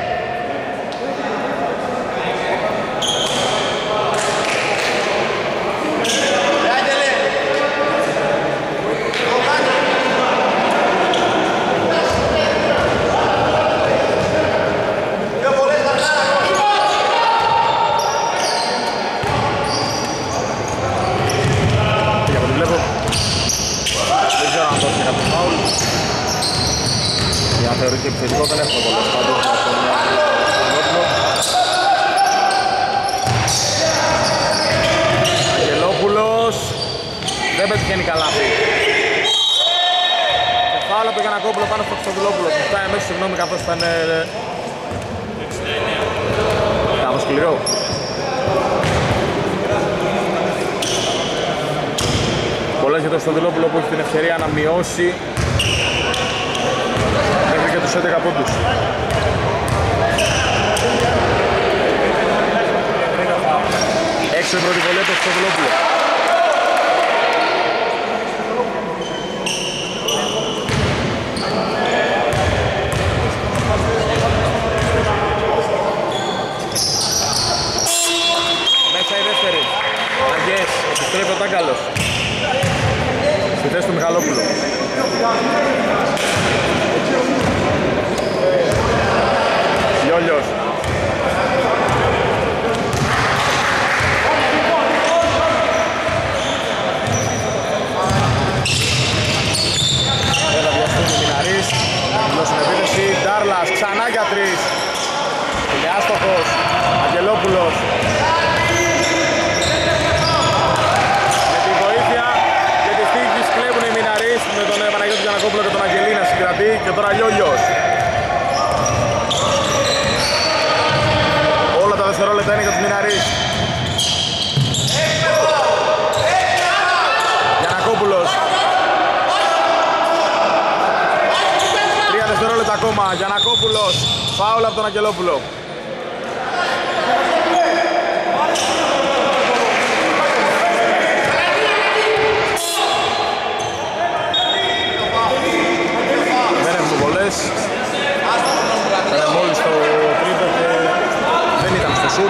Θεωρείται επιθετικό, δεν έχουμε πολλές πάντως από τον Αγγελόπουλο. Αγγελόπουλος δεν πετυχαίνει καλάθι. Και φάουλ από τον Γιαννακόπουλο πάνω στο Χρονόπουλο. Φτάει αμέσως, συγγνώμη, καθώς ήταν κάπως σκληρό. Πολλές για τον Στοδηλόπουλο που έχει την ευκαιρία να μειώσει μέχρι και τους 11 πόντους. Έξω η πρώτη βολή του Στοδηλόπουλου. Μεγαλόπουλο. Λιόλιος. Έλα βιαστούν οι Μιναρίς. Δώσουν επίθεση. Ντάρλας ξανά για 3. Είναι άστοχος. Αγγελόπουλος. Με τη βοήθεια και τη στήχη κλέβουν οι Μιναρίς με τον Παναγιώτη Γιανακόπουλο και τον Αγγελή να συγκρατεί. Και τώρα Λιόλιος. Όλα τα δευτερόλεπτα είναι για τους Μιναρίς. Γιανακόπουλος. 3 δευτερόλεπτα ακόμα. Γιανακόπουλος. Φάουλ από τον Αγγελόπουλο. Δεν έχουμε βολές. Ήταν μόλις το τρίτο και δεν ήταν στο σουτ.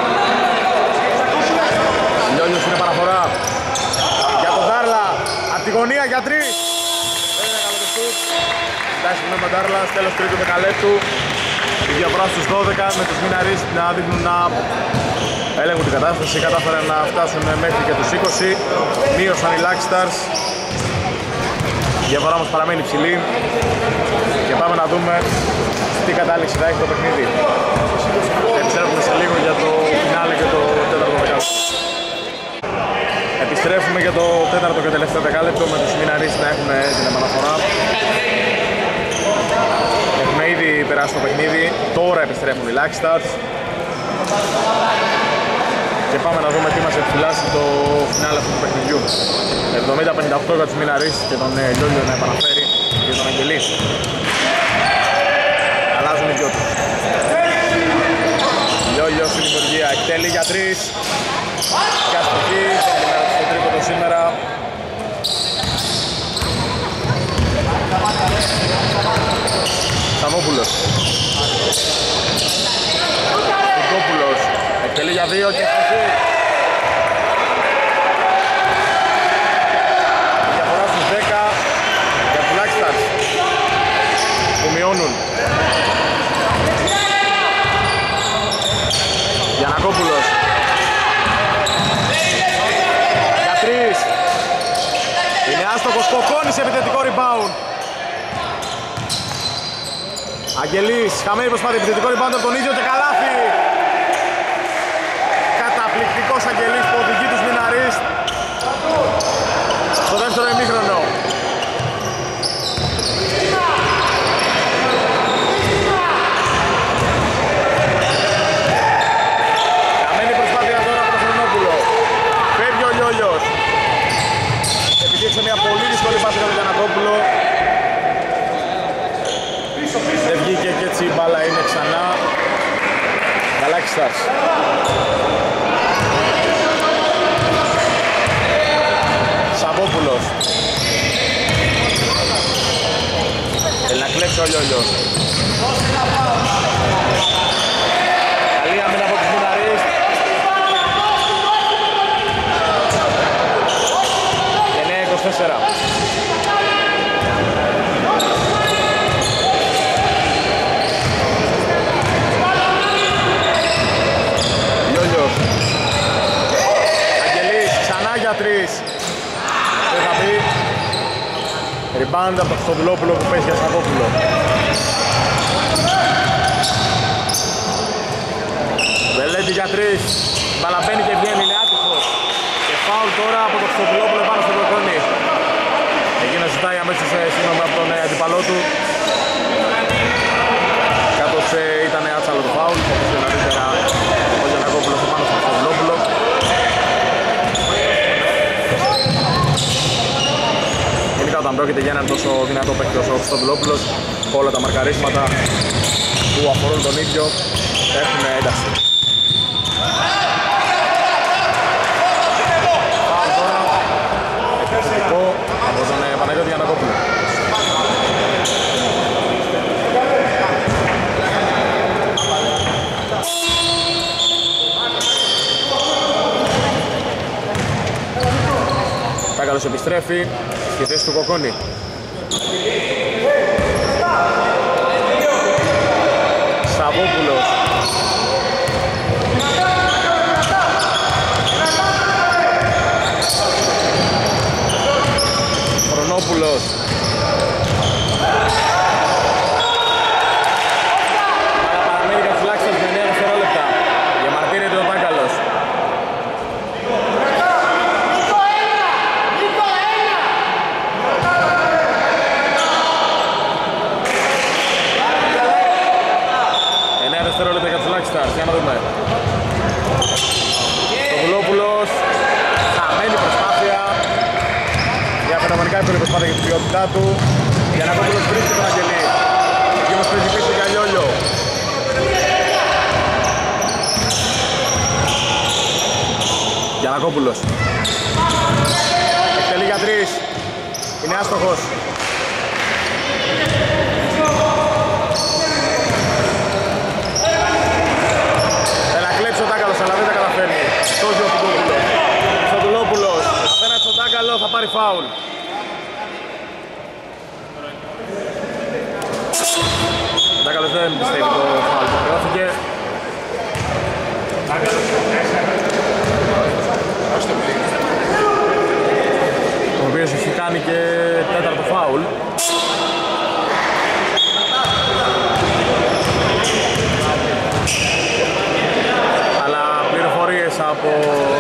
Λιόλιος είναι παραφορά. Για τον Ντάρλα. Απ' τη γωνία για 3. Δεν είναι καλό το σουτ. Εντάξει με τον Ντάρλα. Τέλος τρίτου δεκαλέπτου. Η διαφορά στους 12 με τους Μιναρίς να δείχνουν να έλεγχουν την κατάσταση. Κατάφεραν να φτάσουν μέχρι και τους 20. Μείωσαν οι Lucky Stars. Η διαφορά όμως παραμένει ψηλή. Και πάμε να δούμε τι κατάληξη θα έχει το παιχνίδι. Επιστρέφουμε σε λίγο για το φινάλε και το τέταρτο δεκάλεπτο. Επιστρέφουμε για το τέταρτο και τελευταίο δεκάλεπτο με τους Μιναρίς να έχουν την επαναφορά. Έχουμε ήδη περάσει το παιχνίδι, τώρα επιστρέφουν οι Lucky Stars. Και πάμε να δούμε τι μας επιφυλάσσει το φινάλε αυτού του παιχνιδιού. 70-58 για τους Μιναρίς και τον Λιόλιο να επαναφέρει και τον Αγγελή. Αλλάζουν οι δυο τους. Λιόλιος στη δημιουργία, εκτέλει για 3. Και αστοχή, στο τρίποντο σήμερα. Σαββόπουλος. Κουκόπουλος. Εκτελεί για 2 και αστοχή. Διαφορά στους 10 για τους Lucky Stars που μειώνουν. Γιανακόπουλος. Για 3. Είναι άστοχος, Κοκκόνης, επιθετικό rebound. Αγγελής, χαμένη προσπάθεια, επιθετικό rebound από τον ίδιο και καλάθι. Καταπληκτικός Αγγελής που οδηγεί τους Μιναρίς στο δεύτερο ημίχρονο. Χαμένη προσπάθεια τώρα από τον Χρονόπουλο. Φεύγει ο Λιόλιος. Επιδείξε μια πολύ δύσκολη πάση για τον Γιανακόπουλο. Δεν βγήκε και έτσι η μπάλα είναι ξανά για Lucky Stars. Σαββόπουλος. Θέλει να κλέψει ο Λιόλιος. Καλή άμυνα από τους Μιναρίς. Και 9-24. Αγγελής, ξανά για 3. Δεν θα πει. Rebound από τον Χρυστοδουλόπουλο που παίζει για Σαββόπουλο. Βελέτη για 3. Μπαλαμπαίνει και βγαίνει, είναι άτυχος. Και φάουλ τώρα από τον Χρυστοδουλόπουλο πάνω στο Κοκκόνη. Εκείνος ζητάει αμέσως συγγνώμη από τον αντιπαλό του. Κάπως ήταν άτσαλο το φάουλ, όπως και νωρίτερα ο Γιανακόπουλος πάνω στο Χρυστοδουλόπουλο. Γενικά όταν πρόκειται για έναν τόσο δυνατό παίκτη όσο ο Χρυστοδουλόπουλος, όλα τα μαρκαρίσματα που αφορούν τον ίδιο έχουν ένταση. Φάουλ τώρα, επιθετικό από τον Παναγιώτη Γιανακόπουλο. Τάκαλος επιστρέφει. Στη θέση του Κοκόνη. Σαββόπουλος. Χρονόπουλος. Παραμένει για τουλάχιστον 9 δευτερόλεπτα. Διαμαρτύρεται ο Τάκαλος. Δευτερόλεπτα για τους Lucky Stars, για να δούμε. Ο Βουλόπουλος, χαμένη προσπάθεια. Μια φαινομενικά εύκολη προσπάθεια για την ποιότητά του. Γιανακόπουλος βρίσκει τον Αγγελή. Εκεί όμως παίζει πίσω για Λιόλιο. Γιανακόπουλος. Εκτελεί για 3. Είναι άστοχος. Ο Τάκαλος, αλλά δεν τα καταφέρνει. Σώζει ο Φουντόπουλος. Σωτουλόπουλος. Απέναντι στον Τάκαλο θα πάρει φάουλ. Ο Τάκαλος δεν πιστεύει το φάουλ που χρεώθηκε. Ο οποίος έχει κάνει και τέταρτο φάουλ. Από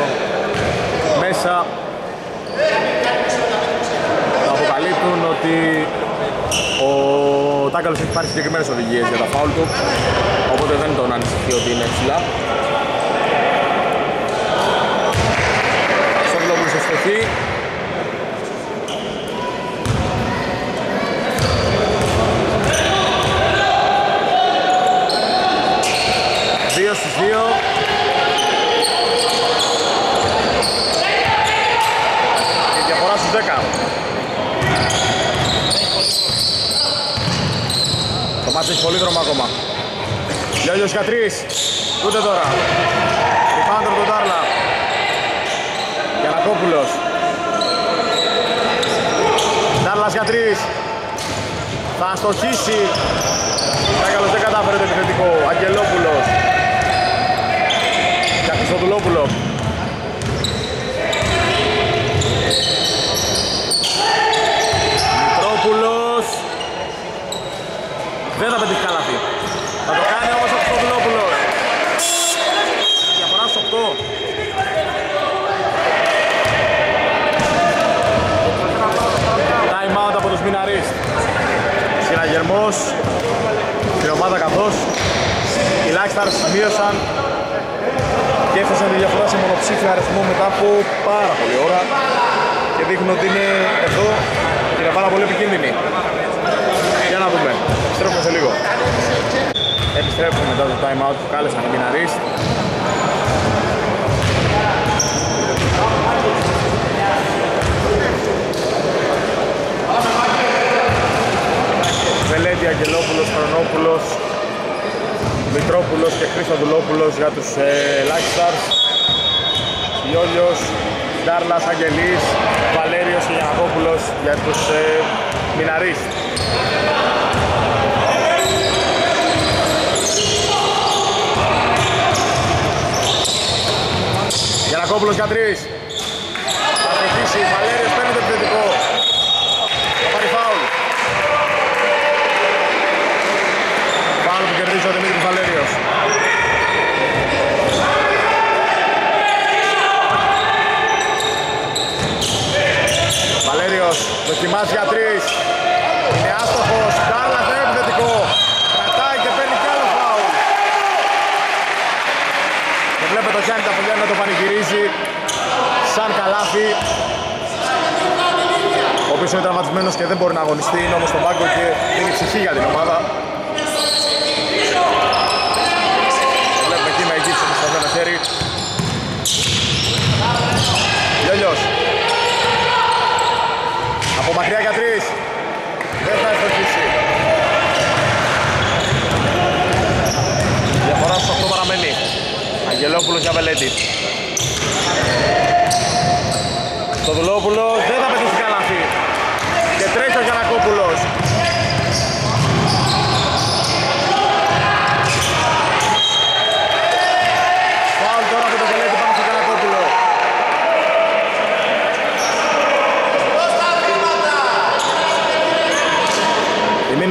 μέσα αποκαλύπτουν ότι ο Τάκαλος έχει πάρει συγκεκριμένες οδηγίες για τα φάουλ του, οπότε δεν τον ανησυχεί ότι είναι ψηλά. Στο Βλόπουλος εστοχή. Δύο στις 2. Στους 10. Το μάτι έχει πολύ δρόμο ακόμα. Λιόλιος για 3. Ούτε τώρα. Ριπάντορ τον Τάρλα. Γιανακόπουλος. Τάρλας για 3. Θα αστοχίσει. Τάκαλος δεν κατάφερε το επιθετικό. Αγγελόπουλος. Για Χριστοδουλόπουλο. Δεν θα πετύχει καλάθι. Θα το κάνει όμως ο Χριστοδουλόπουλος. Διαφορά στους 8. Time out από τους Μιναρίστ. Συναγερμός στην ομάδα, καθώς οι Lucky Stars μείωσαν και έφτασαν τη διαφορά σε μονοψήφιο αριθμό μετά από πάρα πολλή ώρα και δείχνουν ότι είναι εδώ και είναι πάρα πολύ επικίνδυνοι. Για να δούμε. Επιστρέφουμε σε λίγο. Επιστρέφουμε μετά το time out που κάλεσαν οι Μιναρίστ. Βελέτη, Αγγελόπουλος, Χρονόπουλος, Μητρόπουλος και Χριστοδουλόπουλος για τους Lucky Stars. Λιόλιος, Ντάρλας, Αγγελής, Βαλέριος και Γιανακόπουλος για τους Μιναρίστ. Γιανακόπουλος για 3. Θα στοιχήσει, Βαλέριος παίρνει το επιθετικό. Θα πάρει φάουλ. Φάουλ που κερδίζει ο Δημήτρης Βαλέριος. Βαλέριος δοκιμάζει για 3. Είναι άστοχος. Ντάρλας δεν είναι επιθετικό. Κρατάει και παίρνει κι άλλο φάουλ. Και βλέπετε το Γιάννη Ταφολιάννη να το πανηγυρίζει σαν καλάθι. Ο οποίος είναι τραυματισμένος και δεν μπορεί να αγωνιστεί, είναι όμως στον πάγκο και δίνει ψυχή για την ομάδα. Βλέπουμε εκεί με Αιγύψη με στο ένα χέρι. Λιόλιος. Από μακριά για 3. Δεν θα ευστοχίσει. Διαφορά στους 8 παραμένει. Αγγελόπουλος για Βελέτη. Χριστοδουλόπουλος δεν θα πετύχει καλάθι.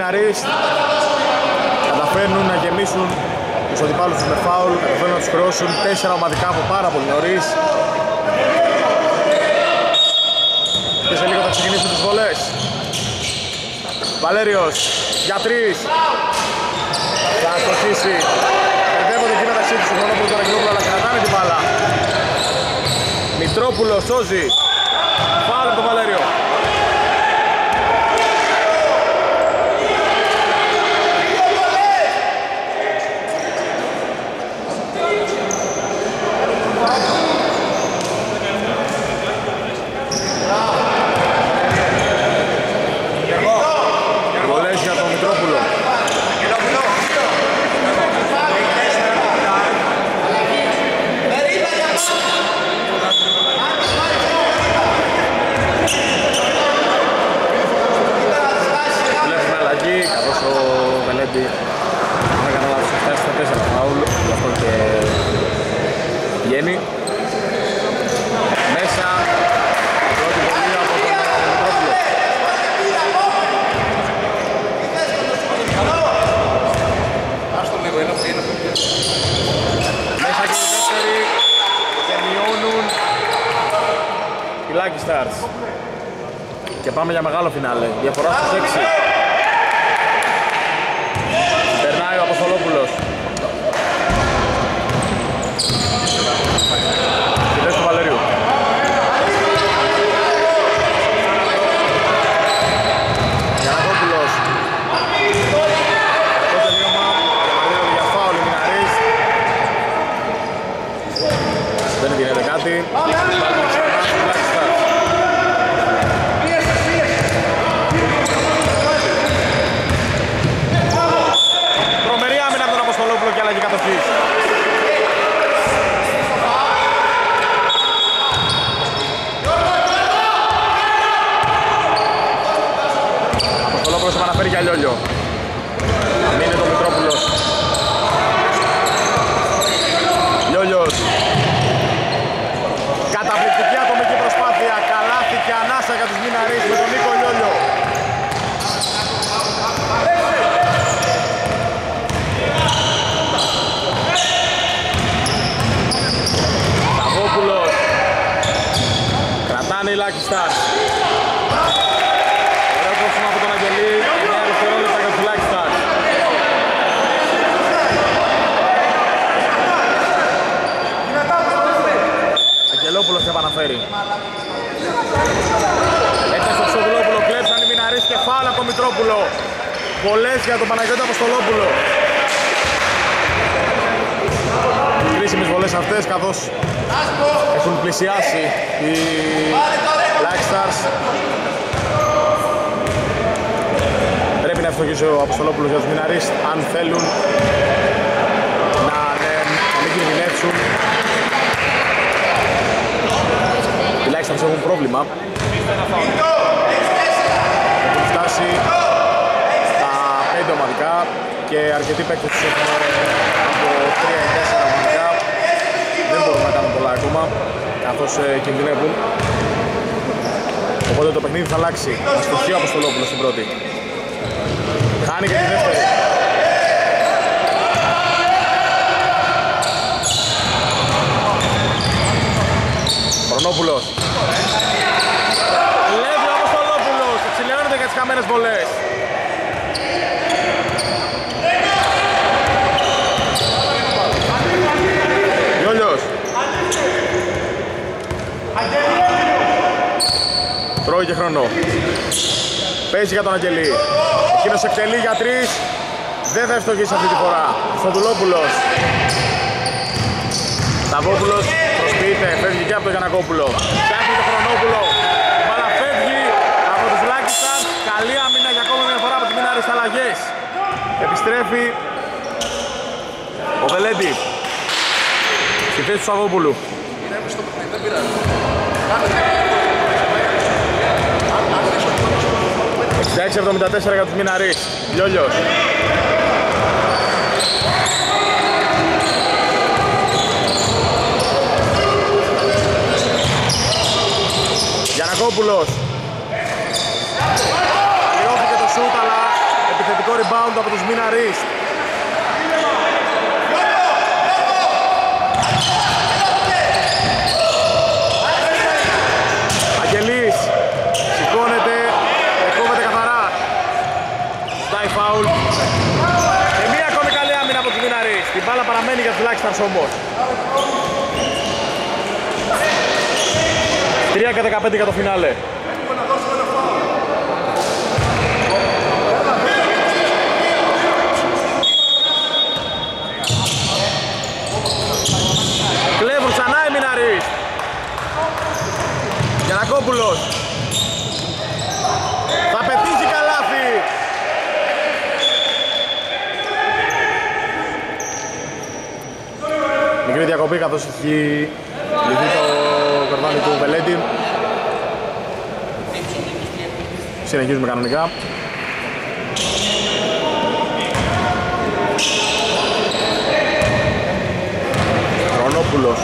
Μιναρίς καταφέρνουν να γεμίσουν τους αντιπάλους τους με φάουλ, καταφέρνουν να τους χρεώσουν 4 ομαδικά από πάρα πολύ νωρίς. Και σε λίγο θα ξεκινήσουν τις βολές. Βαλέριος για 3. Θα αστοχίσει. Περδεύονται εκεί μεταξύ τους ο Χρονόπουλος και ο Ραγγινόπουλος, αλλά κρατάνε την μπάλα. Μητρόπουλος σώζει. Φάουλ από τον Βαλέριο. Βολές για τον Μητρόπουλο. Βλέπουμε αλλαγή, καθώς ο Βελέντη αν έκανε λάθος φτάσει στα 4 φάουλ, γι' αυτό και βγαίνει. Μέσα, πρώτη βολή από τον Μητρόπουλο. Μέσα και η δεύτερη και μειώνουν οι Lucky Stars. Και πάμε για μεγάλο φινάλε, διαφορά στους 6. Περνάει ο Αποστολόπουλος. Και δες του Βαλερίου. Γιανακόπουλος. Το τελείωμα για φάουλ Μιναρίς. Δεν γίνεται κάτι. Τρομερή άμυνα από τον Αποστολόπουλο και αλλαγή κατοχής. Αποστολόπουλος επαναφέρει για Λιόλιο. Είναι το Μητρόπουλος. Λιόλιος. Καταπληκτική ατομική προσπάθεια. Καλάθι και ανάσα για τους Μιναρίς με τον Νίκο Λιόλιο. Σαββόπουλος. Κρατάνε οι Lucky Stars. Ωραίο κόψιμο από τον Αγγελή. 9 δευτερόλεπτα για τους Lucky Stars. Αγγελόπουλος θα επαναφέρει. Έφτασε ο Ψογλόπουλο, κλέψαν οι Μιναρίς και φάουλ από τον Μητρόπουλο. Πολλές για τον Παναγιώτη Αποστολόπουλο. Κρίσιμες βολές αυτές, καθώς έχουν πλησιάσει οι Lucky Stars. Πρέπει να ευστοχίσει ο Αποστολόπουλος για τους Μιναρίς αν θέλουν να μην κινδυνεύσουν. Οι Lucky Stars έχουν πρόβλημα. Έχουν φτάσει στα 5 ομαδικά και αρκετοί παίκτες τους έχουν από 3-4 ομαδικά. Δεν μπορούν να κάνουν πολλά ακόμα, καθώς κινδυνεύουν. Οπότε το παιχνίδι θα αλλάξει. Αστοχεί ο Αποστολόπουλος στην πρώτη. Χάνει και τη δεύτερη. Χρονόπουλος. Λέβει ο Αποστολόπουλος. Εξηλαιώνεται για τις χαμένες βολές. Γιόλιος. Τρώει και χρόνο. Παίζει για τον Αγγελή. Εκείνος εκτελεί για 3. Δεν θα ευστοχίσει αυτή τη φορά. Στοδουλόπουλος. Σταβόπουλος προσποιείται. Φεύγει και από τον Γιανακόπουλο. Φτιάχνει τον Χρονόπουλο. Η μπάλα φεύγει από τους Lucky Stars. Καλή άμυνα για ακόμα μια φορά από τις Μιναρίς αλλαγές. Επιστρέφει ο Βελέντη στη θέση του Σταβόπουλου. 66-74 για τους Μιναρίς. Λιόλιος. Γιανακόπουλος. Αλλοιώθηκε το σούτ, αλλά επιθετικό rebound από τους Μιναρίς. Αγγελής σηκώνεται, κόβεται καθαρά. Στάει φάουλ. Και μία ακόμη καλή άμυνα από τους Μιναρίς. Την μπάλα παραμένει για τους Black Stars όμως. 3-15 για το φινάλε. Κλέβουν ξανά οι Μιναρίς. Γιαννακόπουλος θα πετύχει καλάθι. Μικρή διακοπή καθώς έχει λυθεί το κορδόνι του Βελέντη. Συνεχίζουμε κανονικά. Χρονόπουλος.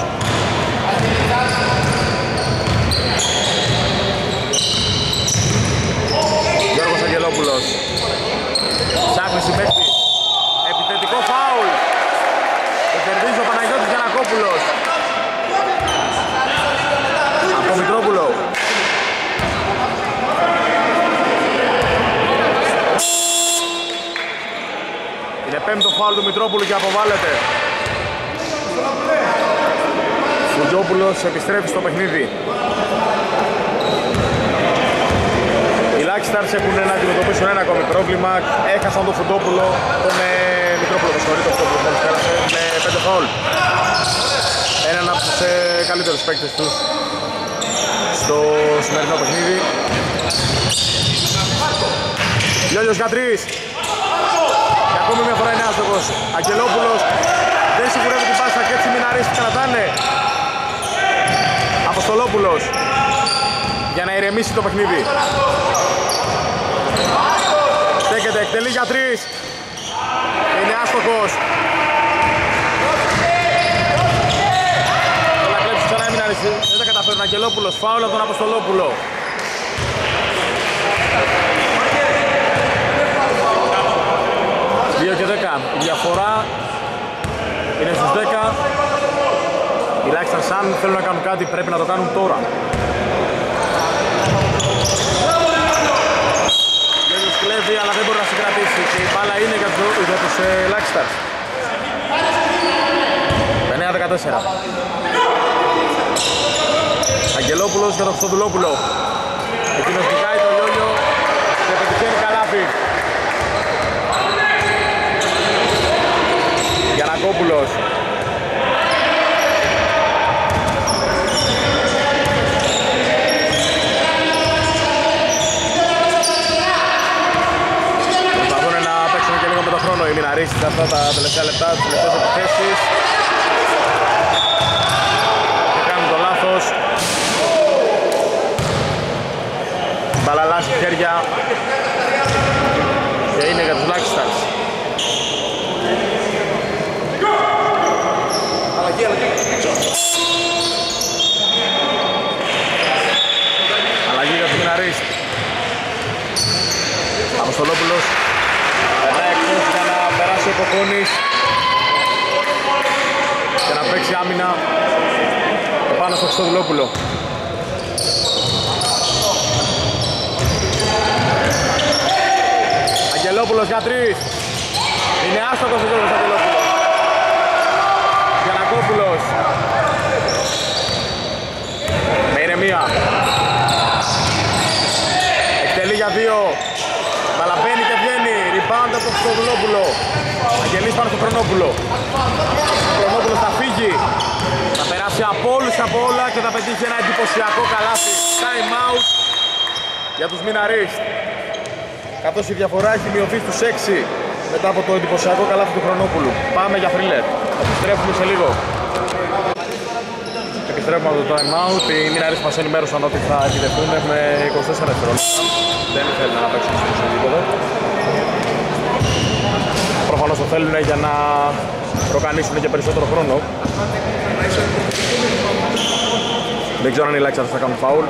Γιώργος Αγγελόπουλος. Ψάχνει συμπαίκτη. Επιθετικό φάουλ. Το κερδίζει ο Παναγιώτης Γιαννακόπουλος. Από Μητρόπουλο. Είναι πέμπτο φάουλ του Μητρόπουλου και αποβάλλεται. Φουντζόπουλος επιστρέφει στο παιχνίδι. Οι Lucky Stars έχουν να αντιμετωπίσουν ένα ακόμη πρόβλημα. Έχασαν τον Φουντόπουλο, τον Μητρόπουλο, το Φουντόπουλο μόλις πέρασε, με 5 φάουλ. Έναν από τους καλύτερους παίκτες τους στο σημερινό παιχνίδι. Λιόλιος για 3. Και ακόμη μια φορά είναι άστοχος. Αγγελόπουλος δεν σιγουρεύει την πάσα και έτσι οι Μιναρίς κρατάνε. Αποστολόπουλος για να ηρεμήσει το παιχνίδι. Στέκεται, εκτελεί για 3. Είναι άστοχος. Θέλει να κλέψει ξανά οι Μιναρίς. Δεν τα καταφέρουν. Αγγελόπουλος, φάουλ από τον Αποστολόπουλο. Και 10. Η διαφορά είναι στους 10. Οι Lucky Stars αν θέλουν να κάνουν κάτι πρέπει να το κάνουν τώρα. Γέλιος κλέβει αλλά δεν μπορεί να συγκρατήσει και η μπάλα είναι για τους Lucky Stars. 9-14. Αγγελόπουλος για τον Χρυστοδουλόπουλο. Εκείνος νικάει το Λιόλιο και πετυχαίνει καλάθι. Γιαννακόπουλος. Προσπαθούν να παίξουν και λίγο με τον χρόνο οι Μιναρίς σε αυτά τα τελευταία λεπτά, τις τελευταίες επιθέσεις. Και κάνουν το λάθος. Μπάλα αλλάζει χέρια. Και είναι για τους Lucky Stars. Αλλαγή για τους Μιναρίς. Αποστολόπουλος περνάει εκτός για να περάσει ο Κοκόνης και να παίξει άμυνα πάνω στο Χρυστοδουλόπουλο. Αγγελόπουλος για 3. Είναι άστοχος ο Γιώργος Αγγελόπουλος. Γιαννακόπουλος με ηρεμία. Εκτελεί για 2. Μπαλαμπαίνει και βγαίνει. Rebound από τον Χρυστοδουλόπουλο. Αγγελής πάνω στο Χρονόπουλο. Ο Χρονόπουλος θα φύγει. Θα περάσει από όλους από όλα και θα πετύχει ένα εντυπωσιακό καλάθι. Time out για τους Μιναρίς. Καθώς η διαφορά έχει μειωθεί στους 6 μετά από το εντυπωσιακό καλάθι του Χρονόπουλου. Πάμε για thriller. Επιστρέφουμε σε λίγο. Επιστρέφουμε από το time out. Οι Μιναρίς μας ενημέρωσαν ότι θα επιτεθούν. Έχουμε 24 δευτερόλεπτα. Δεν θέλουν να παίξουν στο επίπεδο. Προφανώς το θέλουν για να προκανήσουν και περισσότερο χρόνο. Δεν ξέρω αν οι Lucky Stars θα κάνουν φάουλ.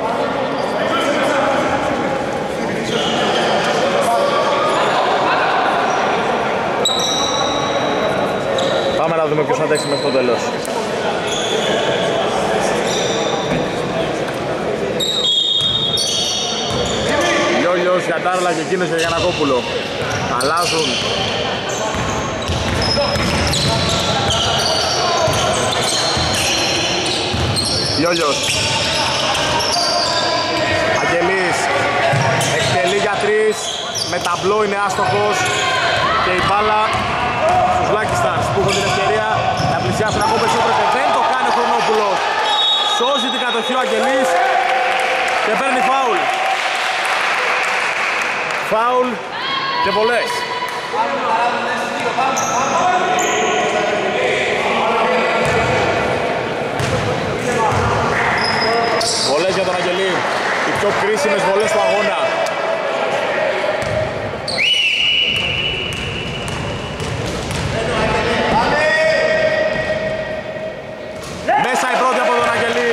Πάμε να δούμε ποιος θα αντέξει μέχρι το τέλος. Λιόλιος για Τάρλα και εκείνος για Γιαννακόπουλο. Αλλάζουν. Λιόλιος. Αγγελής. Εκτελεί για 3. Με ταμπλό είναι άστοχος. Και η μπάλα στους Lucky Stars που έχουν την ευκαιρία να πλησιάσουν ακόμα περισσότερο και δεν το κάνει ο Χρονόπουλος. Σώζει την κατοχή ο Αγγελής και παίρνει φάουλ. Φάουλ και βολές. Βολές για τον Αγγελή. Οι πιο κρίσιμες βολές του αγώνα. Μέσα η πρώτη από τον Αγγελή.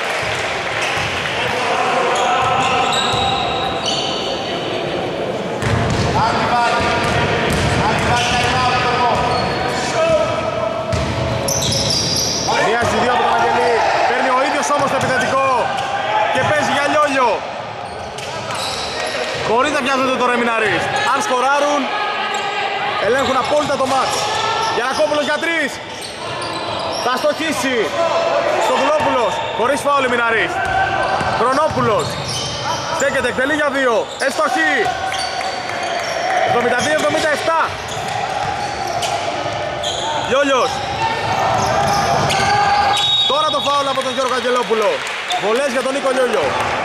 Μία στις δύο από τον Αγγελή. Παίρνει ο ίδιος όμως το επιθετικό και παίζει για Λιόλιο. Χωρίς να πιάζονται τώρα οι Μιναρίς. Αν σκοράρουν, ελέγχουν απόλυτα το μάτς. Γιαννακόπουλος για 3. Θα στοχίσει. Στοδουλόπουλος. Χωρίς φάουλ οι Μιναρίς. Χρονόπουλος. Στέκεται, εκτελεί για 2. Εστοχή. 72-77. Λιόλιος. Τώρα το φάουλ από τον Γιώργο Αγγελόπουλο. Βολές για τον Νίκο Λιόλιο.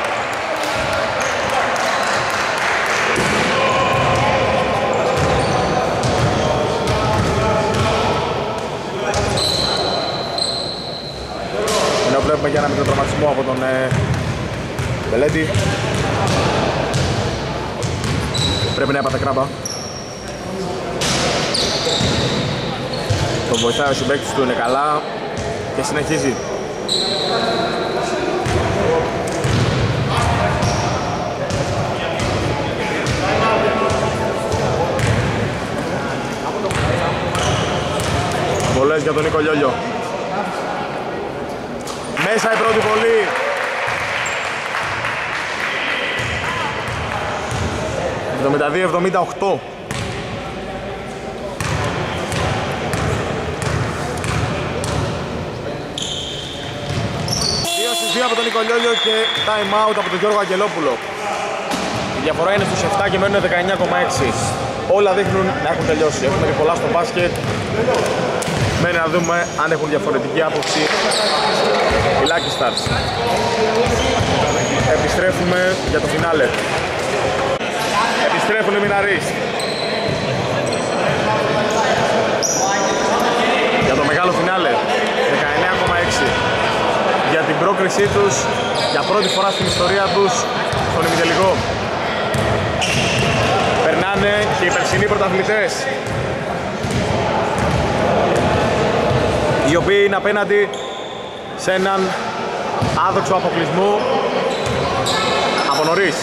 Ενώ βλέπουμε για ένα μικρό τραυματισμό από τον Μπελέτη. Πρέπει να έπαθε κράμπα. Τον βοηθάει ο συμπαίκτης του, είναι καλά και συνεχίζει. Βολές για τον Νίκο Λιόλιο. Μέσα η πρώτη βολή. (72-78). Από τον Νίκο Λιόλιο και time out από τον Γιώργο Αγγελόπουλο. Η διαφορά είναι στους 7 και μένουν 19,6. Όλα δείχνουν να έχουν τελειώσει. Έχουμε και πολλά στο μπάσκετ. Μένει να δούμε αν έχουν διαφορετική άποψη οι Lucky Stars. Επιστρέφουμε για το φινάλε. Επιστρέφουν οι Μιναρίς. Για το μεγάλο φινάλε. 19,6. Για την πρόκρισή τους για πρώτη φορά στην ιστορία τους στον ημιτελικό. Περνάνε και οι περσινοί πρωταθλητές, οι οποίοι είναι απέναντι σε έναν άδοξο αποκλεισμό από νωρίς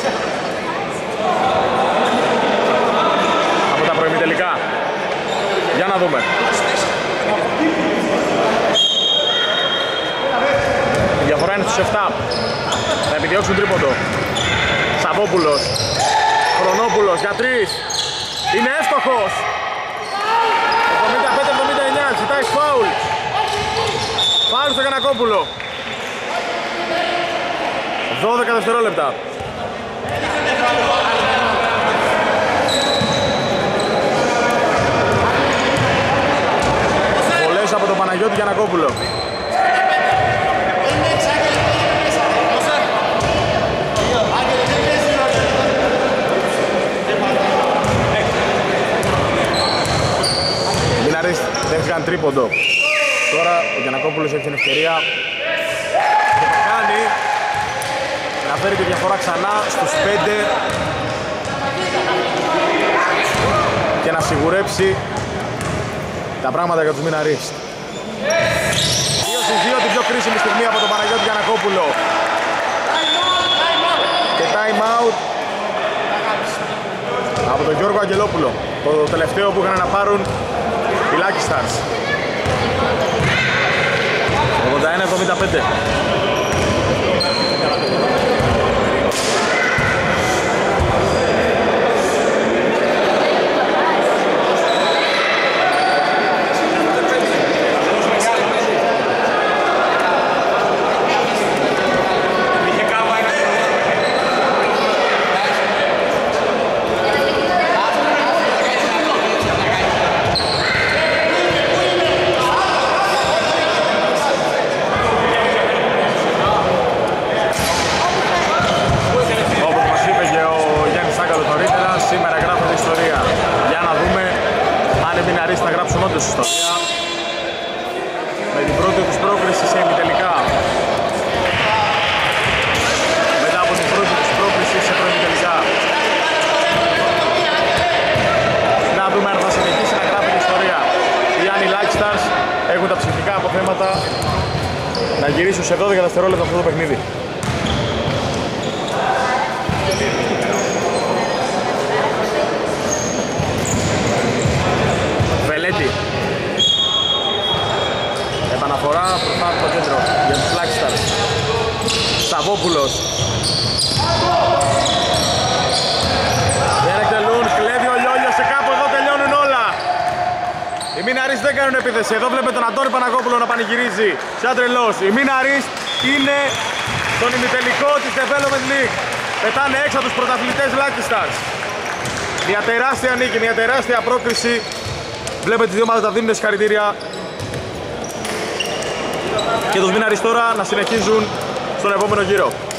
από τα προημιτελικά. Για να δούμε. Η διαφορά είναι στους 7. Θα επιδιώξουν τρίποντο. Σαββόπουλος. Χρονόπουλος για 3. Είναι εύστοχος. 75-79. Ζητάει φάουλ. Φάουλ στο Γιαννακόπουλο. 12 δευτερόλεπτα. Βολές από τον Παναγιώτη Γιαννακόπουλο. Δέχτηκαν τρίποντο. Τώρα ο Γιαννακόπουλος έχει την ευκαιρία και το κάνει να φέρει τη διαφορά ξανά στους 5 και να σιγουρέψει τα πράγματα για τους Μιναρίς. 2-2 την πιο κρίσιμη στιγμή από τον Παναγιώτη Γιαννακόπουλο. Και time out από τον Γιώργο Αγγελόπουλο. Το τελευταίο που είχαν να πάρουν οι Lucky Stars. 81-75. Ιστορία με την πρώτη τους πρόκριση σε ημιτελικά. Μετά από την πρώτη τους πρόκριση σε προημιτελικά. Να δούμε αν θα συνεχίσει να γράφει την ιστορία. Οι Gianni Lucky Stars έχουν τα ψυχικά αποθέματα να γυρίσουν σε 12 δευτερόλεπτα αυτό το παιχνίδι. Βελέτη. Επαναφορά μπροστά από το κέντρο για τους Lucky Stars. Σαββόπουλος. Δεν εκτελούν, κλέβει ο Λιόλιος σε κάπου εδώ τελειώνουν όλα. Οι Μιναρίς δεν κάνουν επίθεση. Εδώ βλέπετε τον Αντώνη Παναγόπουλο να πανηγυρίζει σαν τρελός. Οι Μιναρίς είναι στον ημιτελικό της Development League. Πετάνε έξω τους πρωταθλητές Lucky Stars. Μια τεράστια νίκη, μια τεράστια πρόκριση. Βλέπετε τις δύο ομάδες τα δίνουν συγχαρητήρια. Και τους Μιναρίς τώρα να συνεχίζουν στον επόμενο γύρο.